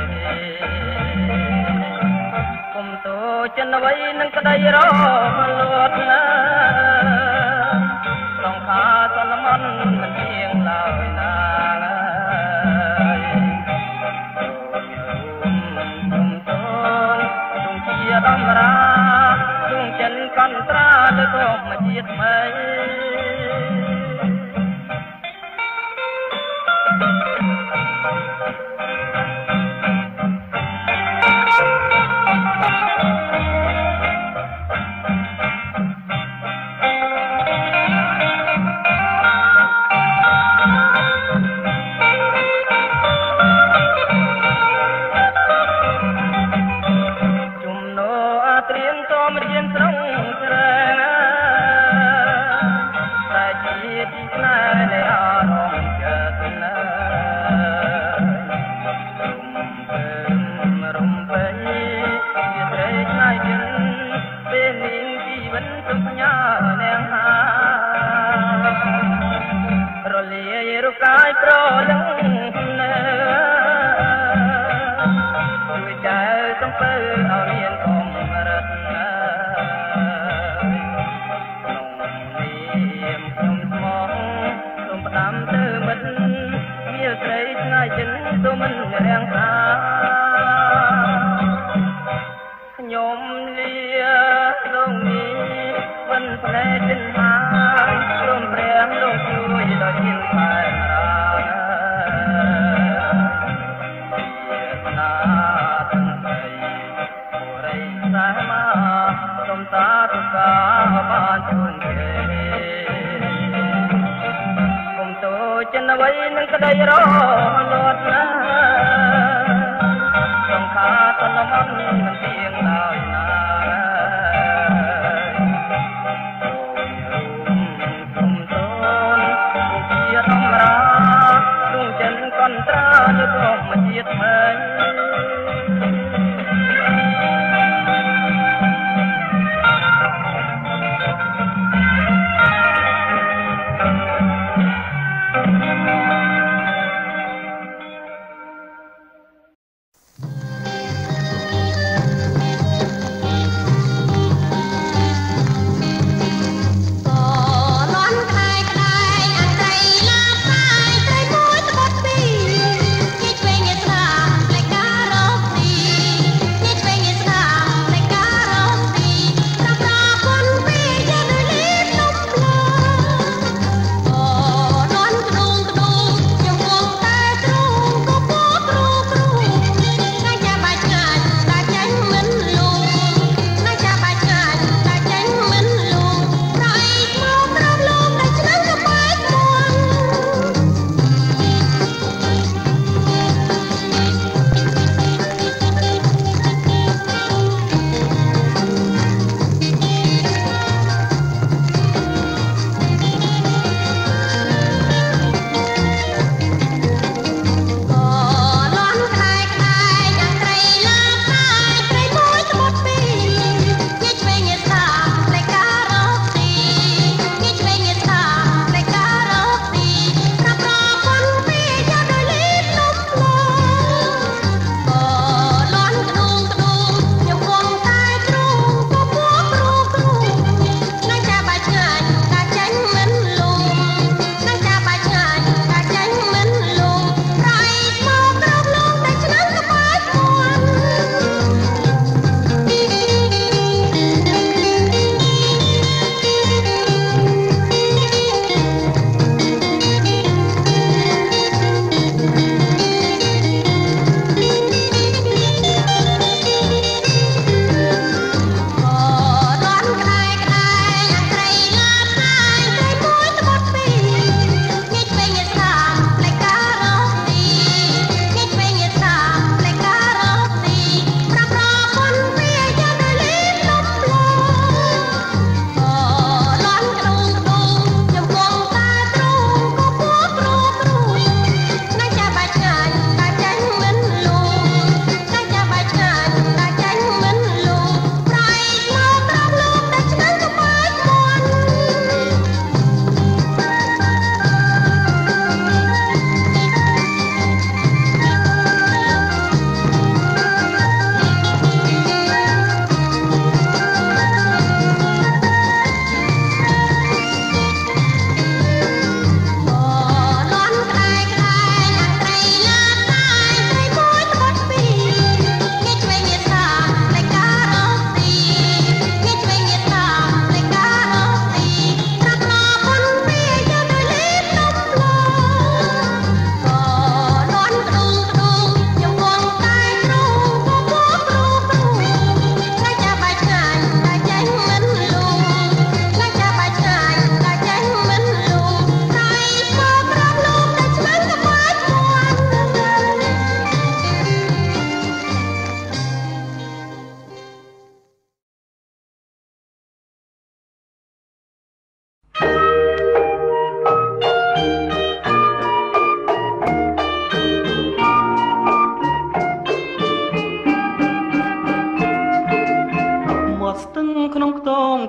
S3: គុំតូចចិនអ្វីនឹងក្តីរលត់ណាសង្ខារសន្មន់មិនជាងឡើយណាគុំតូចទុំជាដំរាទុំចិនកន្ត្រាលើកមកជាតិថ្មី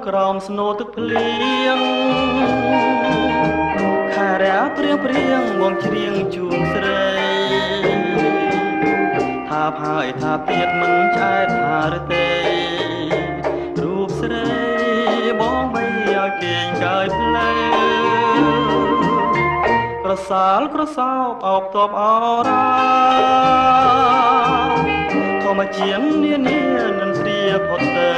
S4: ក្រោមស្នូទឹកភ្លៀងខែរាព្រៀងមកច្រៀងជូនស្រីថាផើយថាទៀតមិនឆ្អែតថាឬទេរូបស្រីបងបីឲ្យគេងកាយផ្លែក្រសាលក្រសោបអោបតបអរ៉ាធម្មជាតិនានានឹងព្រាផុតទៅ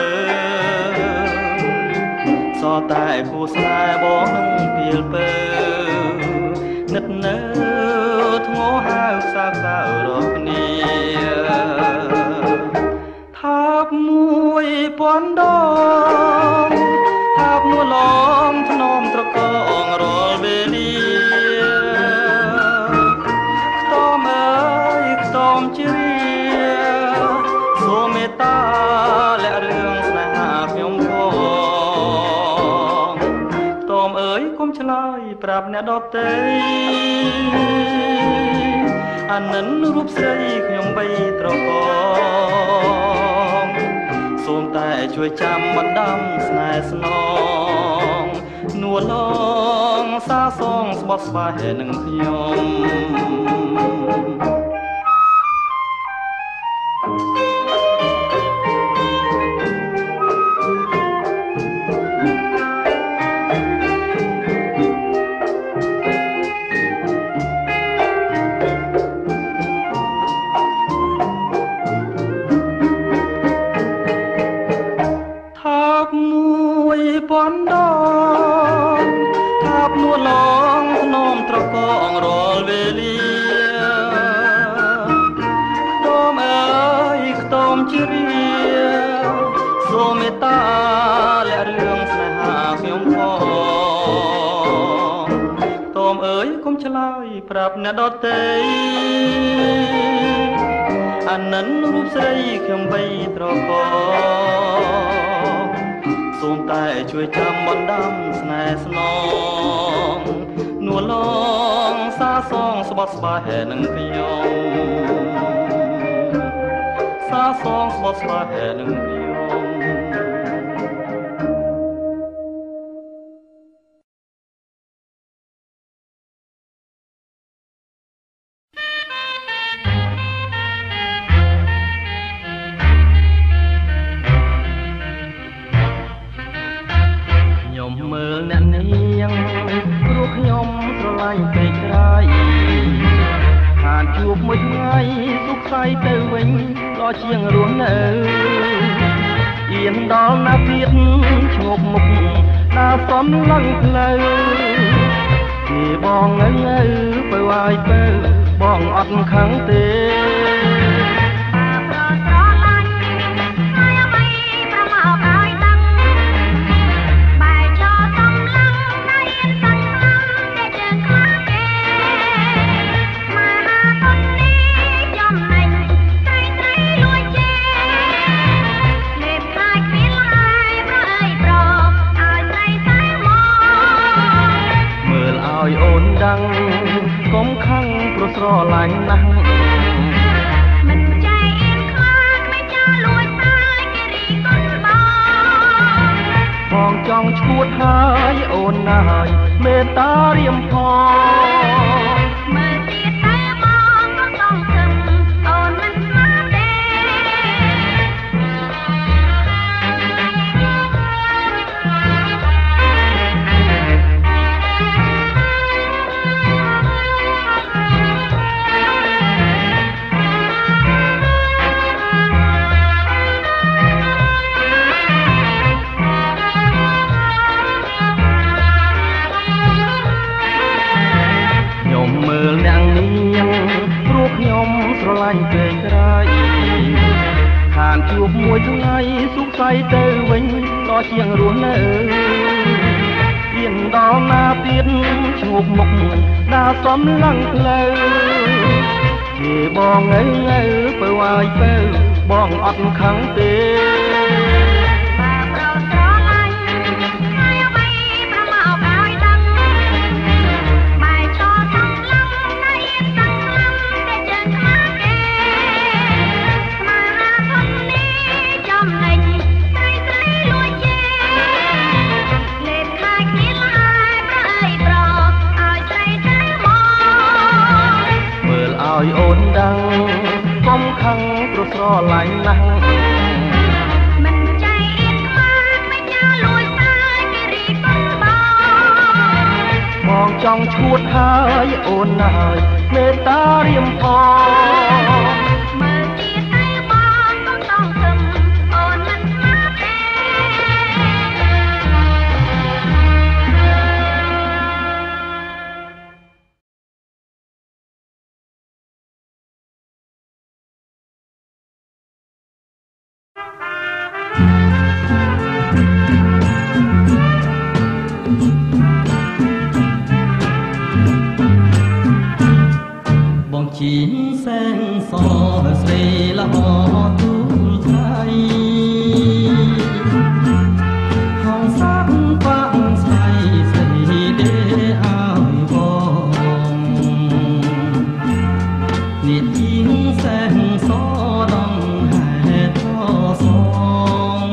S4: សតែគូស្នេហ៍បងនឹងពៀលពើនឹកនៅធ្ងោហៅផ្សៅផ្សៅរកគ្នាថាប1000ដងថាបនួលំធ្នមត្រកងរាល់វេលាខ្ទមអើយខ្ទមជ្រាសូមមេត្តាលាក់រឿងស្នេហាខ្ញុំផងខ្ទមអើយគុំឆ្លើយប្រាប់អ្នកដទៃអានិនរូបស្រីខ្ញុំបីត្រកងសូមតែជួយចាំបណ្ដាំស្នេហ៍ស្នងនួលងសាសងស្បោះស្បាហេនឹងខ្ញុំ1000ដងថាបនួលងធ្នមត្រកងរាល់វេលាខ្ទមអើយខ្ទមជ្រាសូមមេត្តាលាក់រឿងស្នេហាខ្ញុំផងខ្ទមអើយគុំឆ្លើយប្រាប់អ្នកដទៃអានិនរូបស្រីខ្ញុំបីត្រកសូមតែជួយចាំបណ្ដាំស្នេហ៍ស្នងនួលងសាសងស្បោះស្បាហេនឹងខ្ញុំសាសងស្បោះស្បាហេនឹងខ្ញុំមើលអ្នកនាងព្រោះខ្ញុំស្រឡាញ់ពេកក្រៃខានជួបមួយថ្ងៃសុខស័យទៅវិញដ៏ជាងរស់នៅអៀនដល់ណាទៀតឈ្ងប់មុខដើរសំឡឹងផ្លូវគេបងងើទៅឲ្យទៅបងអត់ខឹងទេកុំខឹងព្រោះស្រឡាញ់ណាស់មិនចៃអៀនខ្លាចមិនចាលួចតែគេរីកូនច្បងចង់ឈួតហើយអូនណាស់មេត្តារៀមផងមើលទៀតតែបងក៏ต้องខឹងអូនមិនស្មានទេស្រឡាញ់ពេកក្រៃខានជួបមួយថ្ងៃសុខស័យទៅវិញដល់ជាងរស់នៅអៀនដល់ណាទៀតឈ្ងប់មុខដើរសំឡឹងផ្លូវគេបងងើទៅឲ្យទៅបងអត់ខឹងទេ
S2: ម
S4: ឡាញ់ណាស់
S2: មិនចៃអៀនខ្មាស់មិនញ៉ាលួចសាយគិរីកូនបោ
S4: បងចង់ឈួតហើយអូនហើយ មេត្តារៀមផង
S2: មើលជាតែបងក៏ต้องខឹមអូនមិនស្លាប់ទេ
S4: បងជីងសែងសស្រីល្អទូលថៃហងសាប់បាក់ស្រីស្រីទេអើយបងនេះជីងសែងសដងហេតសង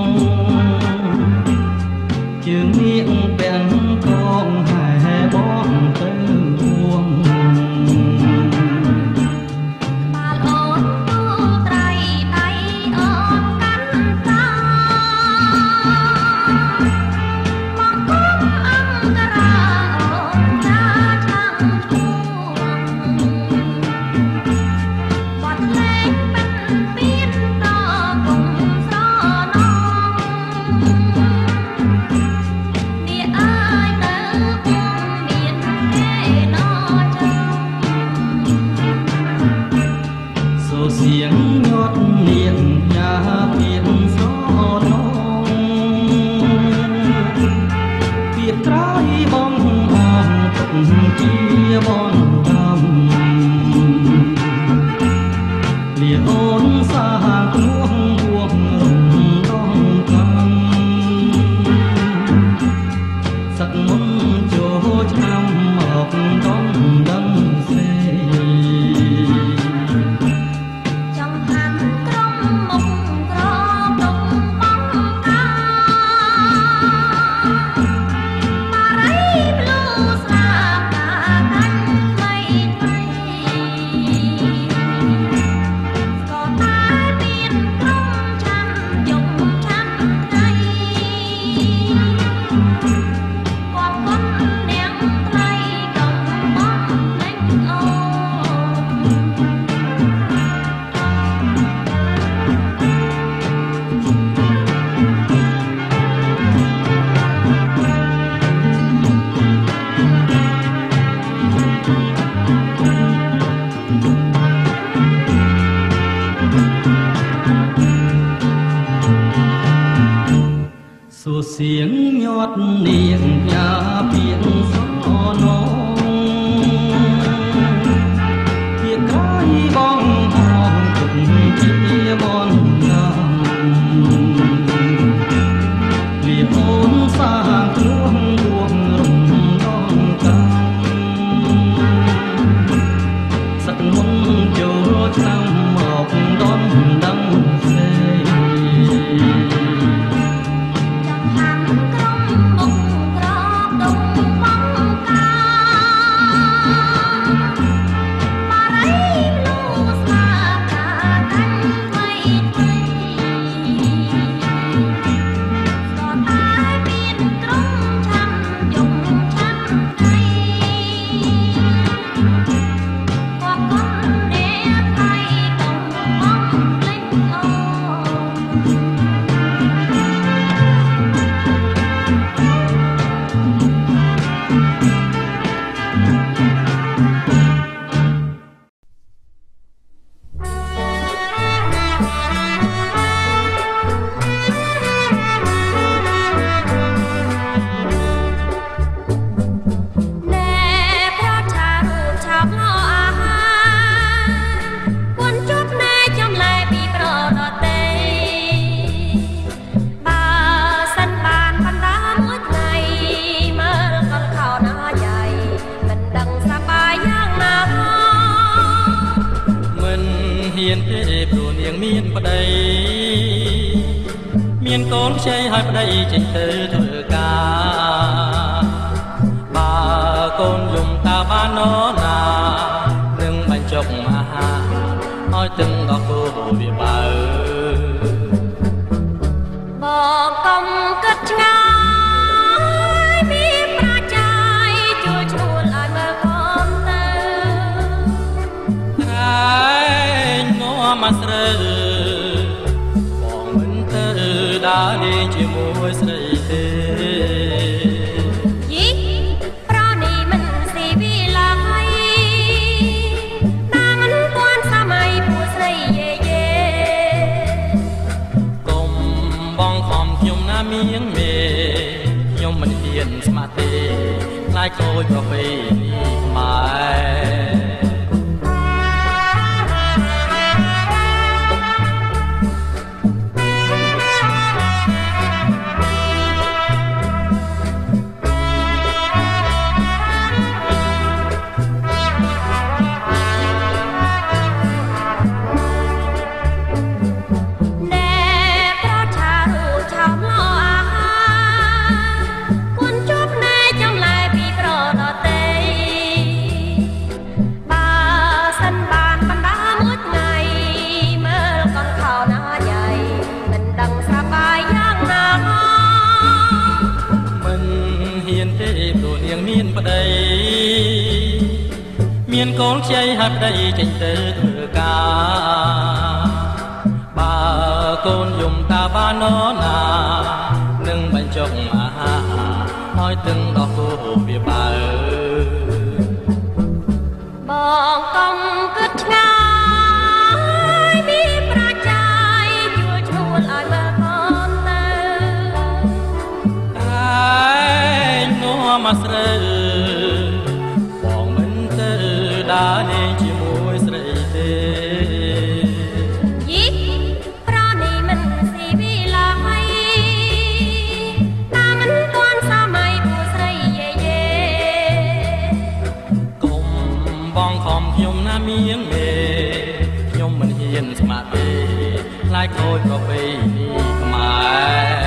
S4: ជើងនាងទាំងកងហេបងទៅរួងសៀងញាត់នាងញ៉ាពៀងសនងពីក្រោយបងអងទុកជាបនណាលៀអូនសាគ្រោះរួងរំដងកាសឹកមុនចូលឆ្នាំមកដនដឹងសេមានប្តីមានកូនខ្ចីហើយប្តីចេញទៅធ្វើការបើកូនយំតើបាននរណានឹងបញ្ចុកអាហារឲ្យទឹងដល់គោវាបើស្រើបងមិនទៅដើរលេងជាមួយស្រីទេ
S2: យីប្រនេះមិនស៊ីវិល័យតាមិនទាន់សម័យពួកស្រីយេយេ
S4: កុំបងខំខ្ញុំណាមៀងមេខ្ញុំមិនហ៊ានស្មាត់ទេខ្លាចខូចប្រពៃនេះខ្មែរមានកូនខ្ចីហាត់ប្តីចេញទៅធ្វើការបើកូនយំតាបាននរណានឹងបញ្ចុកអាហារឲ្យទឹងដល់គោវាបើ
S2: បងកុំគិតឆ្ងាយពីប្រជាជួយឈ្នួលឲ្យមើលកូនទៅ
S4: តែនាំមកស្រើដើរលេងជាមួយស្រីទេ
S2: យីប្រនេះមិនស៊ីវិល័យតាមិនទាន់សម័យពួកស្រីយេយេ
S4: កុំបងខំខ្ញុំណាមៀងមេខ្ញុំមិនហ៊ានស្មាត់ទេខ្លាចខូចប្រពៃនេះខ្មែរ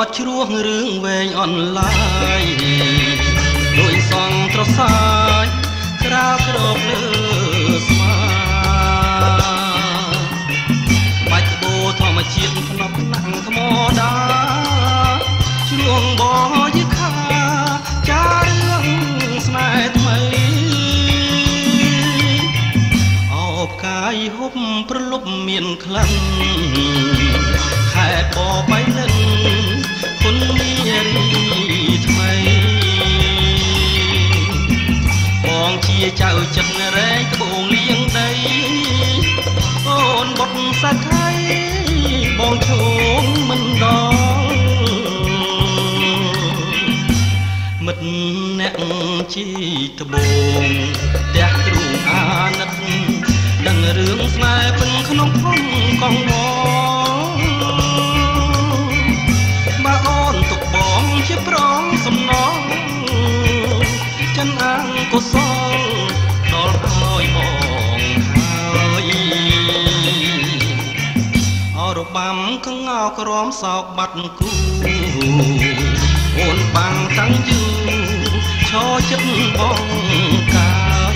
S4: ត់ជ្រោះរឿងវែងអនឡាយដោយសងត្រសាយក្រៅក្របលើស្មាបាច់បោធម្មជាតិផ្នប់ណាំងថ្មដាជ្រួងបយិខាចារឿងស្នេហ៍ថ្មីអោបកាយហុបប្រលប់មានក្លិនខែបបៃលិនគុណនារីថ្មីបងជាចៅចិត្តរែងត្បូងលៀងដីអូនបុតសាខៃបងឈោងមិនដល់មិត្តអ្នកជីត្បូងផ្ទះទ្រូងអាណិតដឹងរឿងស្នេហ៍ពេញក្នុងភូមិកងវបើអូនទុកបងជាប្រងសំណងចិនអង្គុសលដល់ឲ្យបងហើយអរបាំកងោក្រមសោកបាត់គូអូនបាំងតាំងយូរឈរចិត្តបងកាយ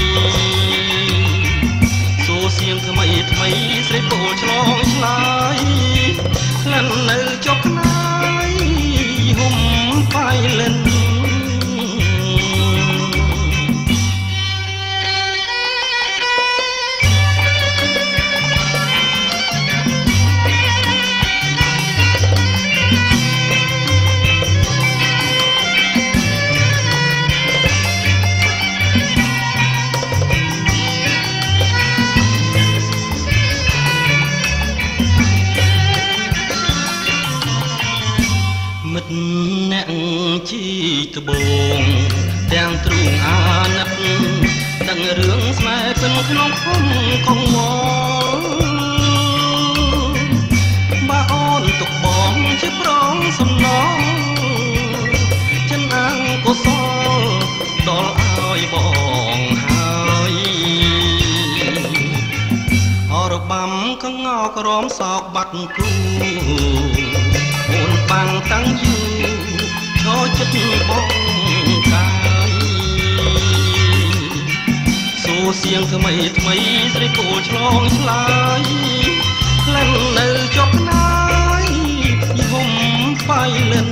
S4: សួរសៀងថ្មីថ្មីស្រីពោលឆ្លងឆ្លើយក្លិននៅចុកណាយហុំបាយលិនអ្នកជីត្បូងទាំងទ្រូងអាណិតដឹងរឿងស្នេហ៍ពេញក្នុងភូមិកងវបើអូនទុកបងជាប្រងសំណងចិនអង្គុសលដល់ឲ្យបងហើយអរបាំកងោក្រមសោកបាត់គូអូនបាំងតាំងយូរឈរចិត្តបងកាយសួរសៀងថ្មីថ្មីស្រីគោឆ្លងឆ្លើយក្លិននៅចុកណាយហុំបាយលិន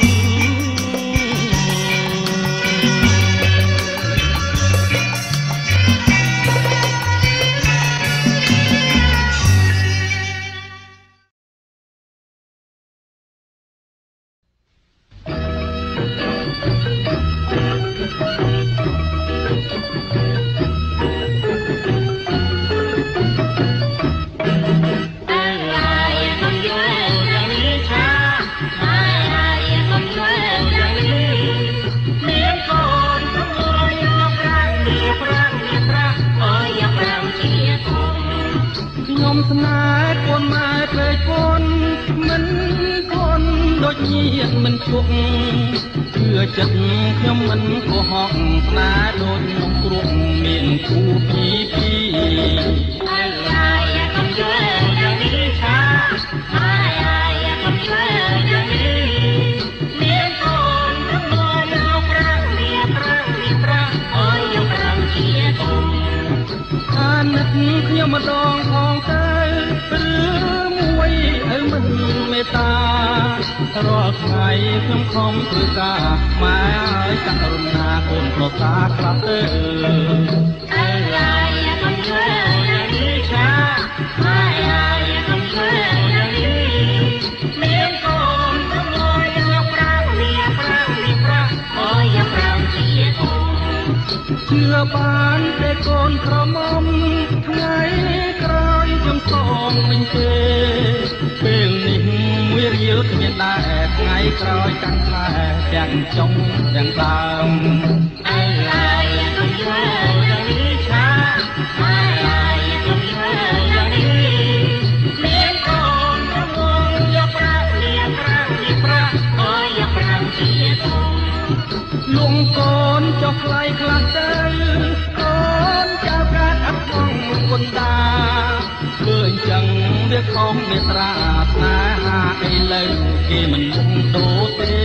S4: ខ្ញុំស្នេហ៍កូនម៉ែព្រៃកូនមិនកូនដូចញៀនមិនជក់ជឿចិត្តខ្ញុំមិនកុហកស្នេហ៍ដូចខ្ញុំគ្រុកមានគូពីពីអាយកុំយល់យ៉ាងនេះថាអាយកុំយល់យ៉ាងនេះមានកូនទៅមកប្រាំងមានប្រាំងមានប្រាំងអើយយកប្រាំងជាកូនអាណិតខ្ញុំម្ដងផងទៅឬមួយឲ្យមិនមេត្តារាល់ថ្ងៃខ្ញុំខំធ្វើការម៉ែឲ្យករុណាកូនប្រសាក្រាស់ទៅអាយកុំយល់យ៉ាងនេះថាអាយកុំយល់យ៉ាងនេះមានកូនទៅមកយកប្រាំងមានប្រាំងមានប្រាំងអើយយកប្រាំងជាកូនជឿបានតែកូនក្រមុំថ្ងៃក្រោយខ្ញុំសូមវិញទេពេលនេះមួយរៀលគ្មានដែរថ្ងៃក្រោយកាន់ខ្លែទាំងចុងទាំងដើមអាយកុំយល់យ៉ាងនេះថាអាយកុំយល់យ៉ាងនេះមានកូនទៅមកយកប្រាំងមានប្រាំងមានប្រាំងអើយយកប្រាំងជាកូនលងកូនចុះថ្លៃខ្លះទៅកូនចៅកាត់អត់ផងគុណតាឃើញចឹងវាខំមេត្រាស្នេហាឥឡូវគេមិនដូរទេ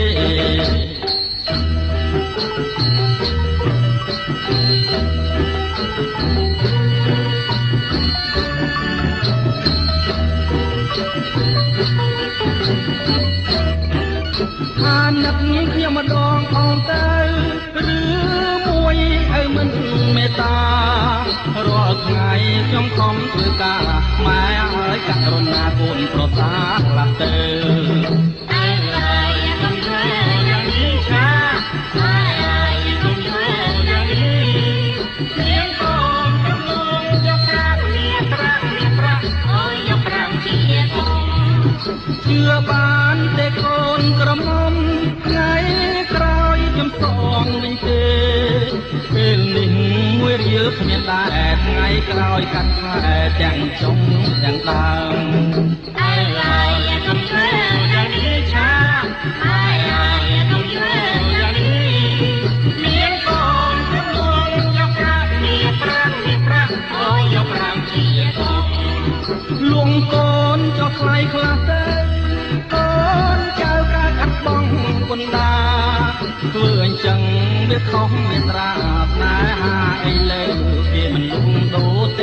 S4: អាណិតខ្ញុំម្ដងអូនទៅឬមួយឲ្យមិនមេត្តារាល់ថ្ងៃខ្ញុំខំធ្វើការម៉ែហើយករុណាកូនប្រសាខ្លះទៅ
S1: អើយកុំធ្វើយ៉ាងនេះចាអើយកុំធ្វើយ៉ាងនេះនាងកូនកំពុងយកប្រាក់មានប្រាក់អូយយកប្រាក់ជាកូន
S4: ជឿបានទេកូនក្រមុំថ្ងៃក្រោយខ្ញុំសងវិញទេពេលនេះមួយរៀលគ្មានដែរថ្ងៃក្រោយកាត់ខ្លែទាំងចុងទាំងដើម
S1: អើយកុំធ្វើយ៉ាងនេះឆាអើយកុំធ្វើយ៉ាងនេះនាងកូនកំពុងយកប្រាក់មានប្រាក់អូយយកប្រាក់ជាកូន
S4: លួងកូនចុះថ្លៃខ្លះទៅកូនចៅកើតអត់បងគុណដាធ្វើអញ្ចឹងវាខុសមេត្រាស្នេហាឥឡូវគេមិនលងដូរទេ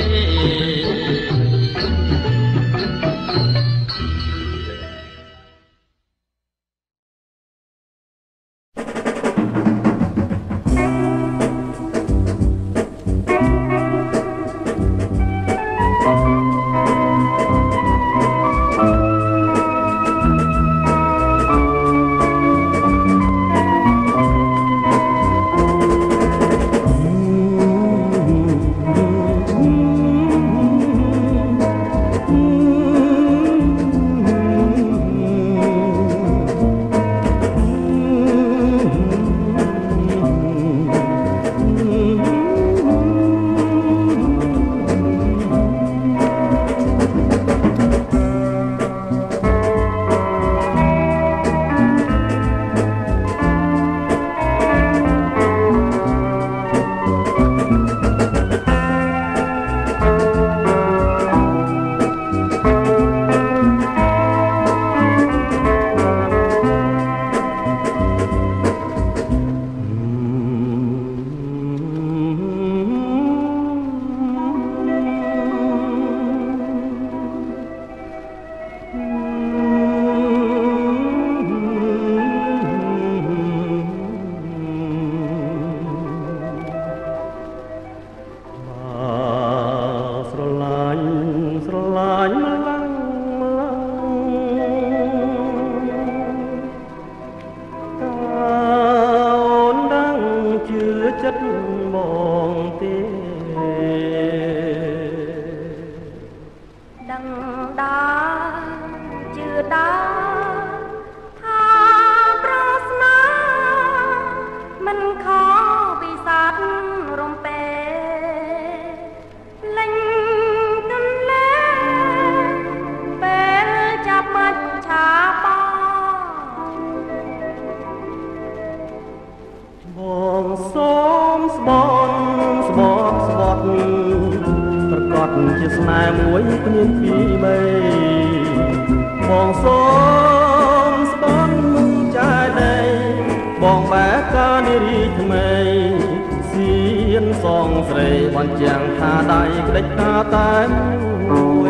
S3: ជាស្នេហ៍មួយគ្មានពីរបីបងសូមស្បន់ចាយដីបងបែកកានារីថ្មីសៀនសងស្រីបានចាំងថាដៃក្ដិចតាតែមួយ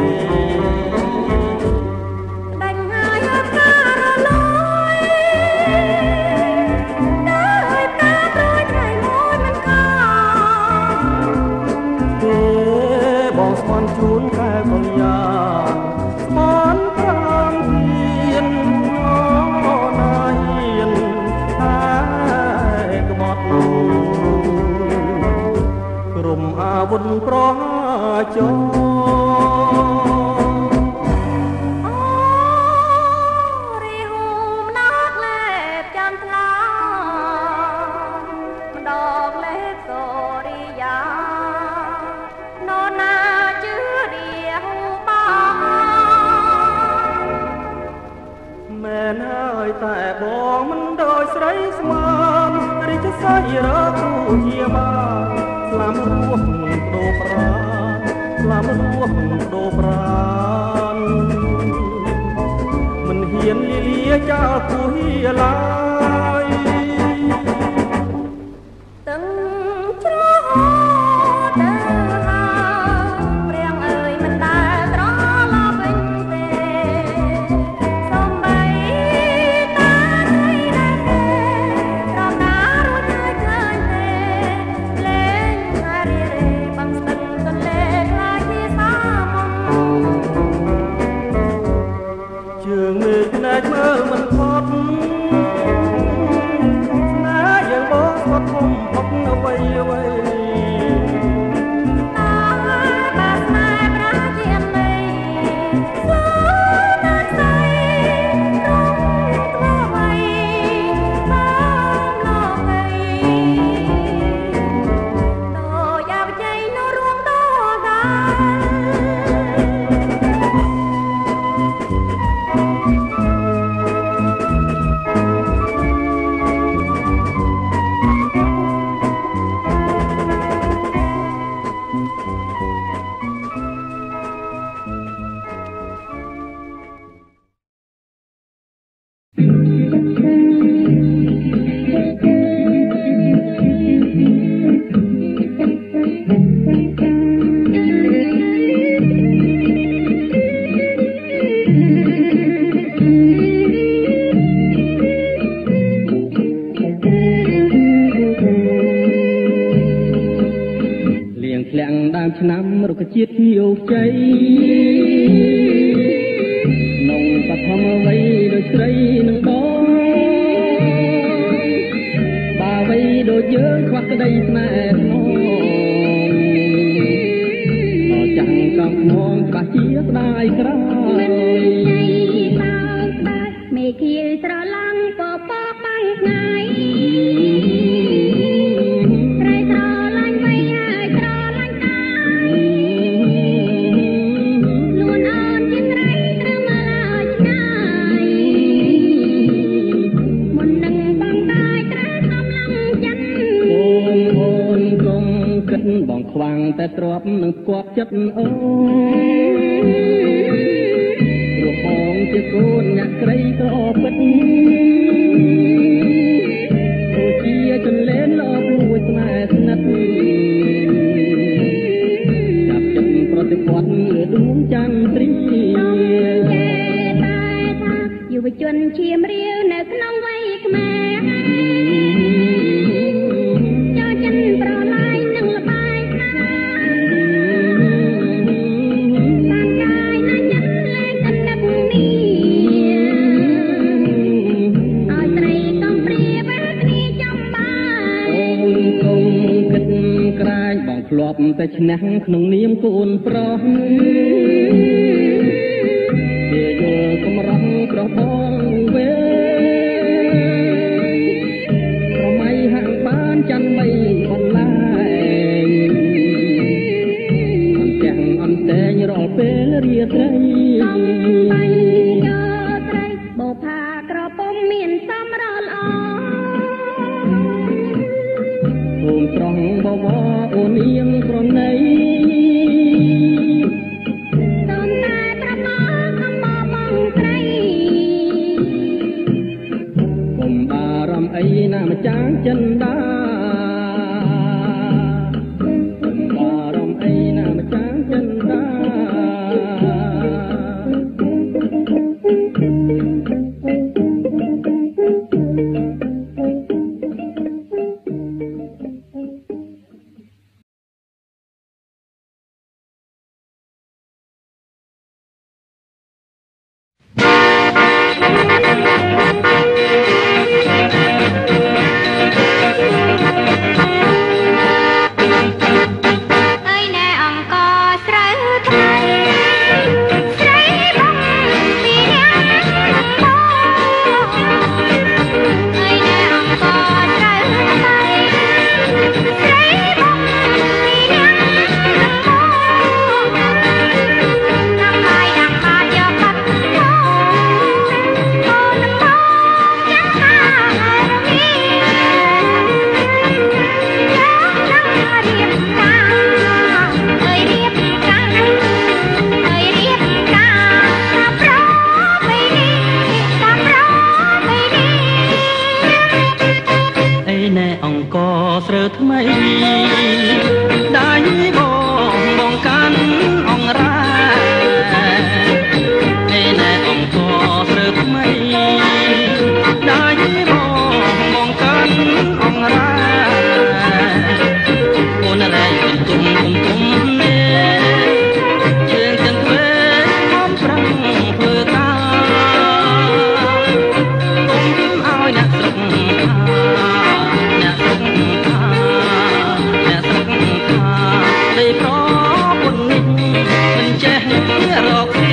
S3: ជួនកែកល្យាស្មន់ប្រាំទៀនអូណាហ៊ានតែក្បត់ក្រុមអាវុធប្រចោតែបងមិនដូចស្រីស្មានរីកសាយរកគូជាបានស្លាមរស់ដូរប្រានស្លាមរស់ដូរប្រាន
S4: ល់គួយឡើយ
S2: ទាំងច្រហោទៅហើយព្រាំងអើយមិនដែលត្រឡប់វិញទេសូម្បីតាថ្ងៃណាទេត្រង់ណារួចហើយឃើញទេលេងហារីរេបងស្ទឹងទន្លេខ្លាចជាសាមុំ
S4: ជើងមើលភ្នែកមើលមិនផុតស្នេហ៍យើងបងស្គាល់គុំផុតអ្វីអ្វី
S2: តាបាស្នេហ៍ប្រាជាលីស្លោណាស់ស្អីរំធ្វើអ្វីតាមលោកីដោយអបជ័យនៅរួមដោដែរ
S4: ឆ្នាំរុក្ខជាតិយោជ័យក្នុងបឋមអ្វីដូចស្រីនឹងបងបើអ្វីដូចយើងខ្វះក្តីស្នេហ៍ស្នងអត់ចាំងកំងងច្បាស់ជាស្ដាយក្រោយ
S2: មេឃាស្រឡាំងពពកបាំងថ្ងៃ
S4: បងខ្វាំងតែទ្របនឹងស្គាល់ចិត្តអូរហងជាកូនអ្នកស្រីក៏ពិតអូជាចន្លែនលបលួចស្នេហ៍ស្និទ្ធចាប់ចិត្តប្រតិបត្តិលើដួងចន្ទ្រី
S2: តែថាយុវជនឈាមរាវនៅក្នុងវ័យខ្មែរចូលចិនប្រឡាយនឹងល្បែង
S4: ធ្លាប់តែឈ្នះក្នុងនាមកូនប្រុសវាយល់កំរោះក្របងវេប្រមៃហាក់បានចាំបីបន្លែងអន្ទាំងអន្តែងរាល់ពេលរាត្រី
S2: កំបីយកត្រីបោផាក្រពុំមានសំរល្អ
S4: អូនត្រង់បវរអូននាងប្រណី
S2: សូមតែប្រមាអំបបងស្រី
S4: កុំបារម្ភអីណាម្ចាស់ចិនដាកុំបារម្ភអីណាម្ចាស់ចិនដាណែអង្គស្រើថ្មីដៃបងកាន់អង្រាឯណែអង្គស្រើថ្មីដៃបងកាន់អង្រាអូនរែងទុំនេះជើងទាំងទ្វេខំប្រឹងធ្វើតាគុំឲ្យអ្នកស្រុកប្រពុននេះមិនចេះរកស៊ី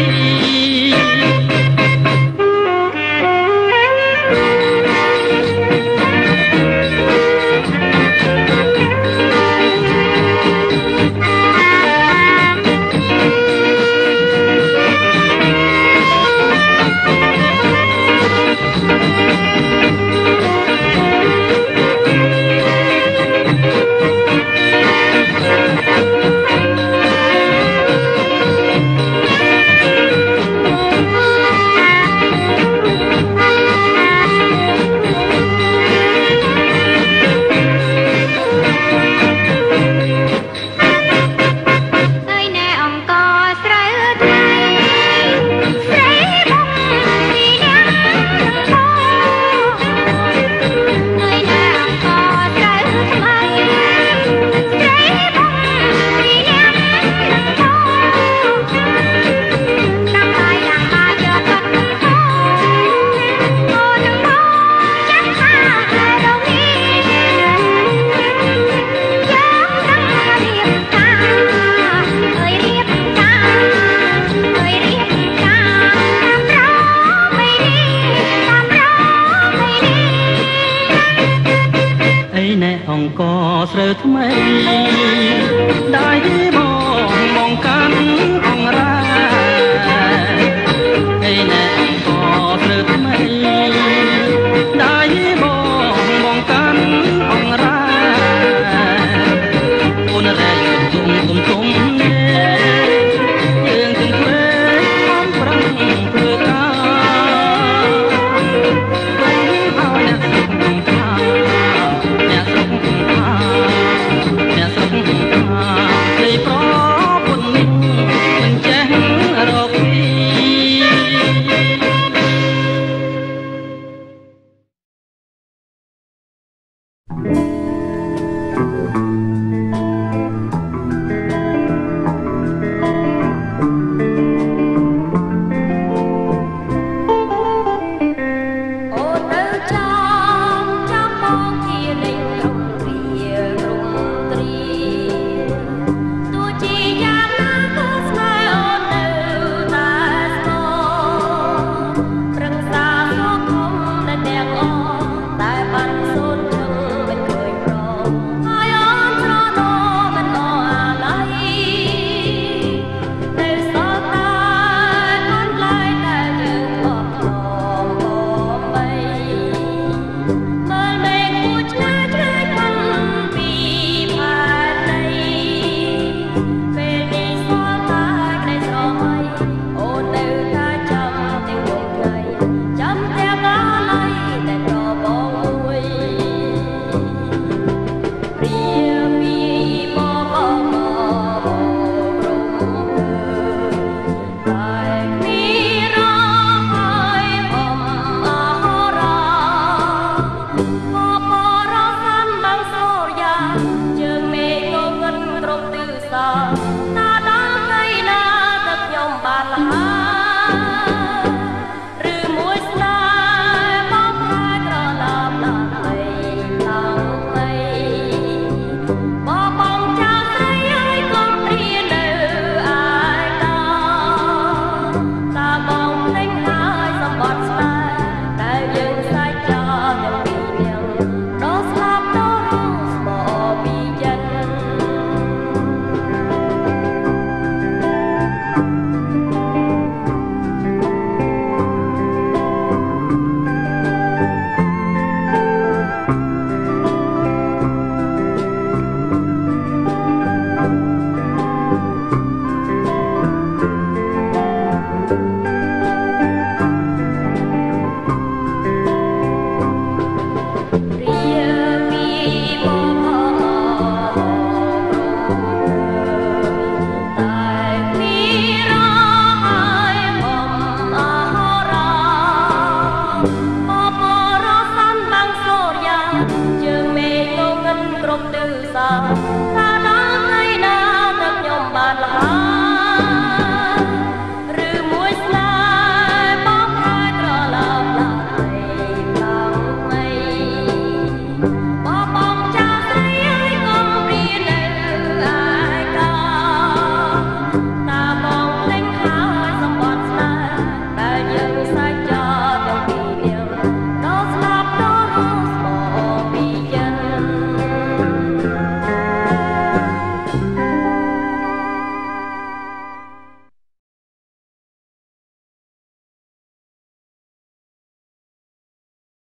S4: អង្គស្រើថ្មីដៃបងកាន់អង្រាឯណែអង្គស្រើថ្មីដៃបងកាន់អង្រាអូនរែងទុំនេះយើងទាំងព្រែខំប្រឹងធ្វើការ
S2: Thank you.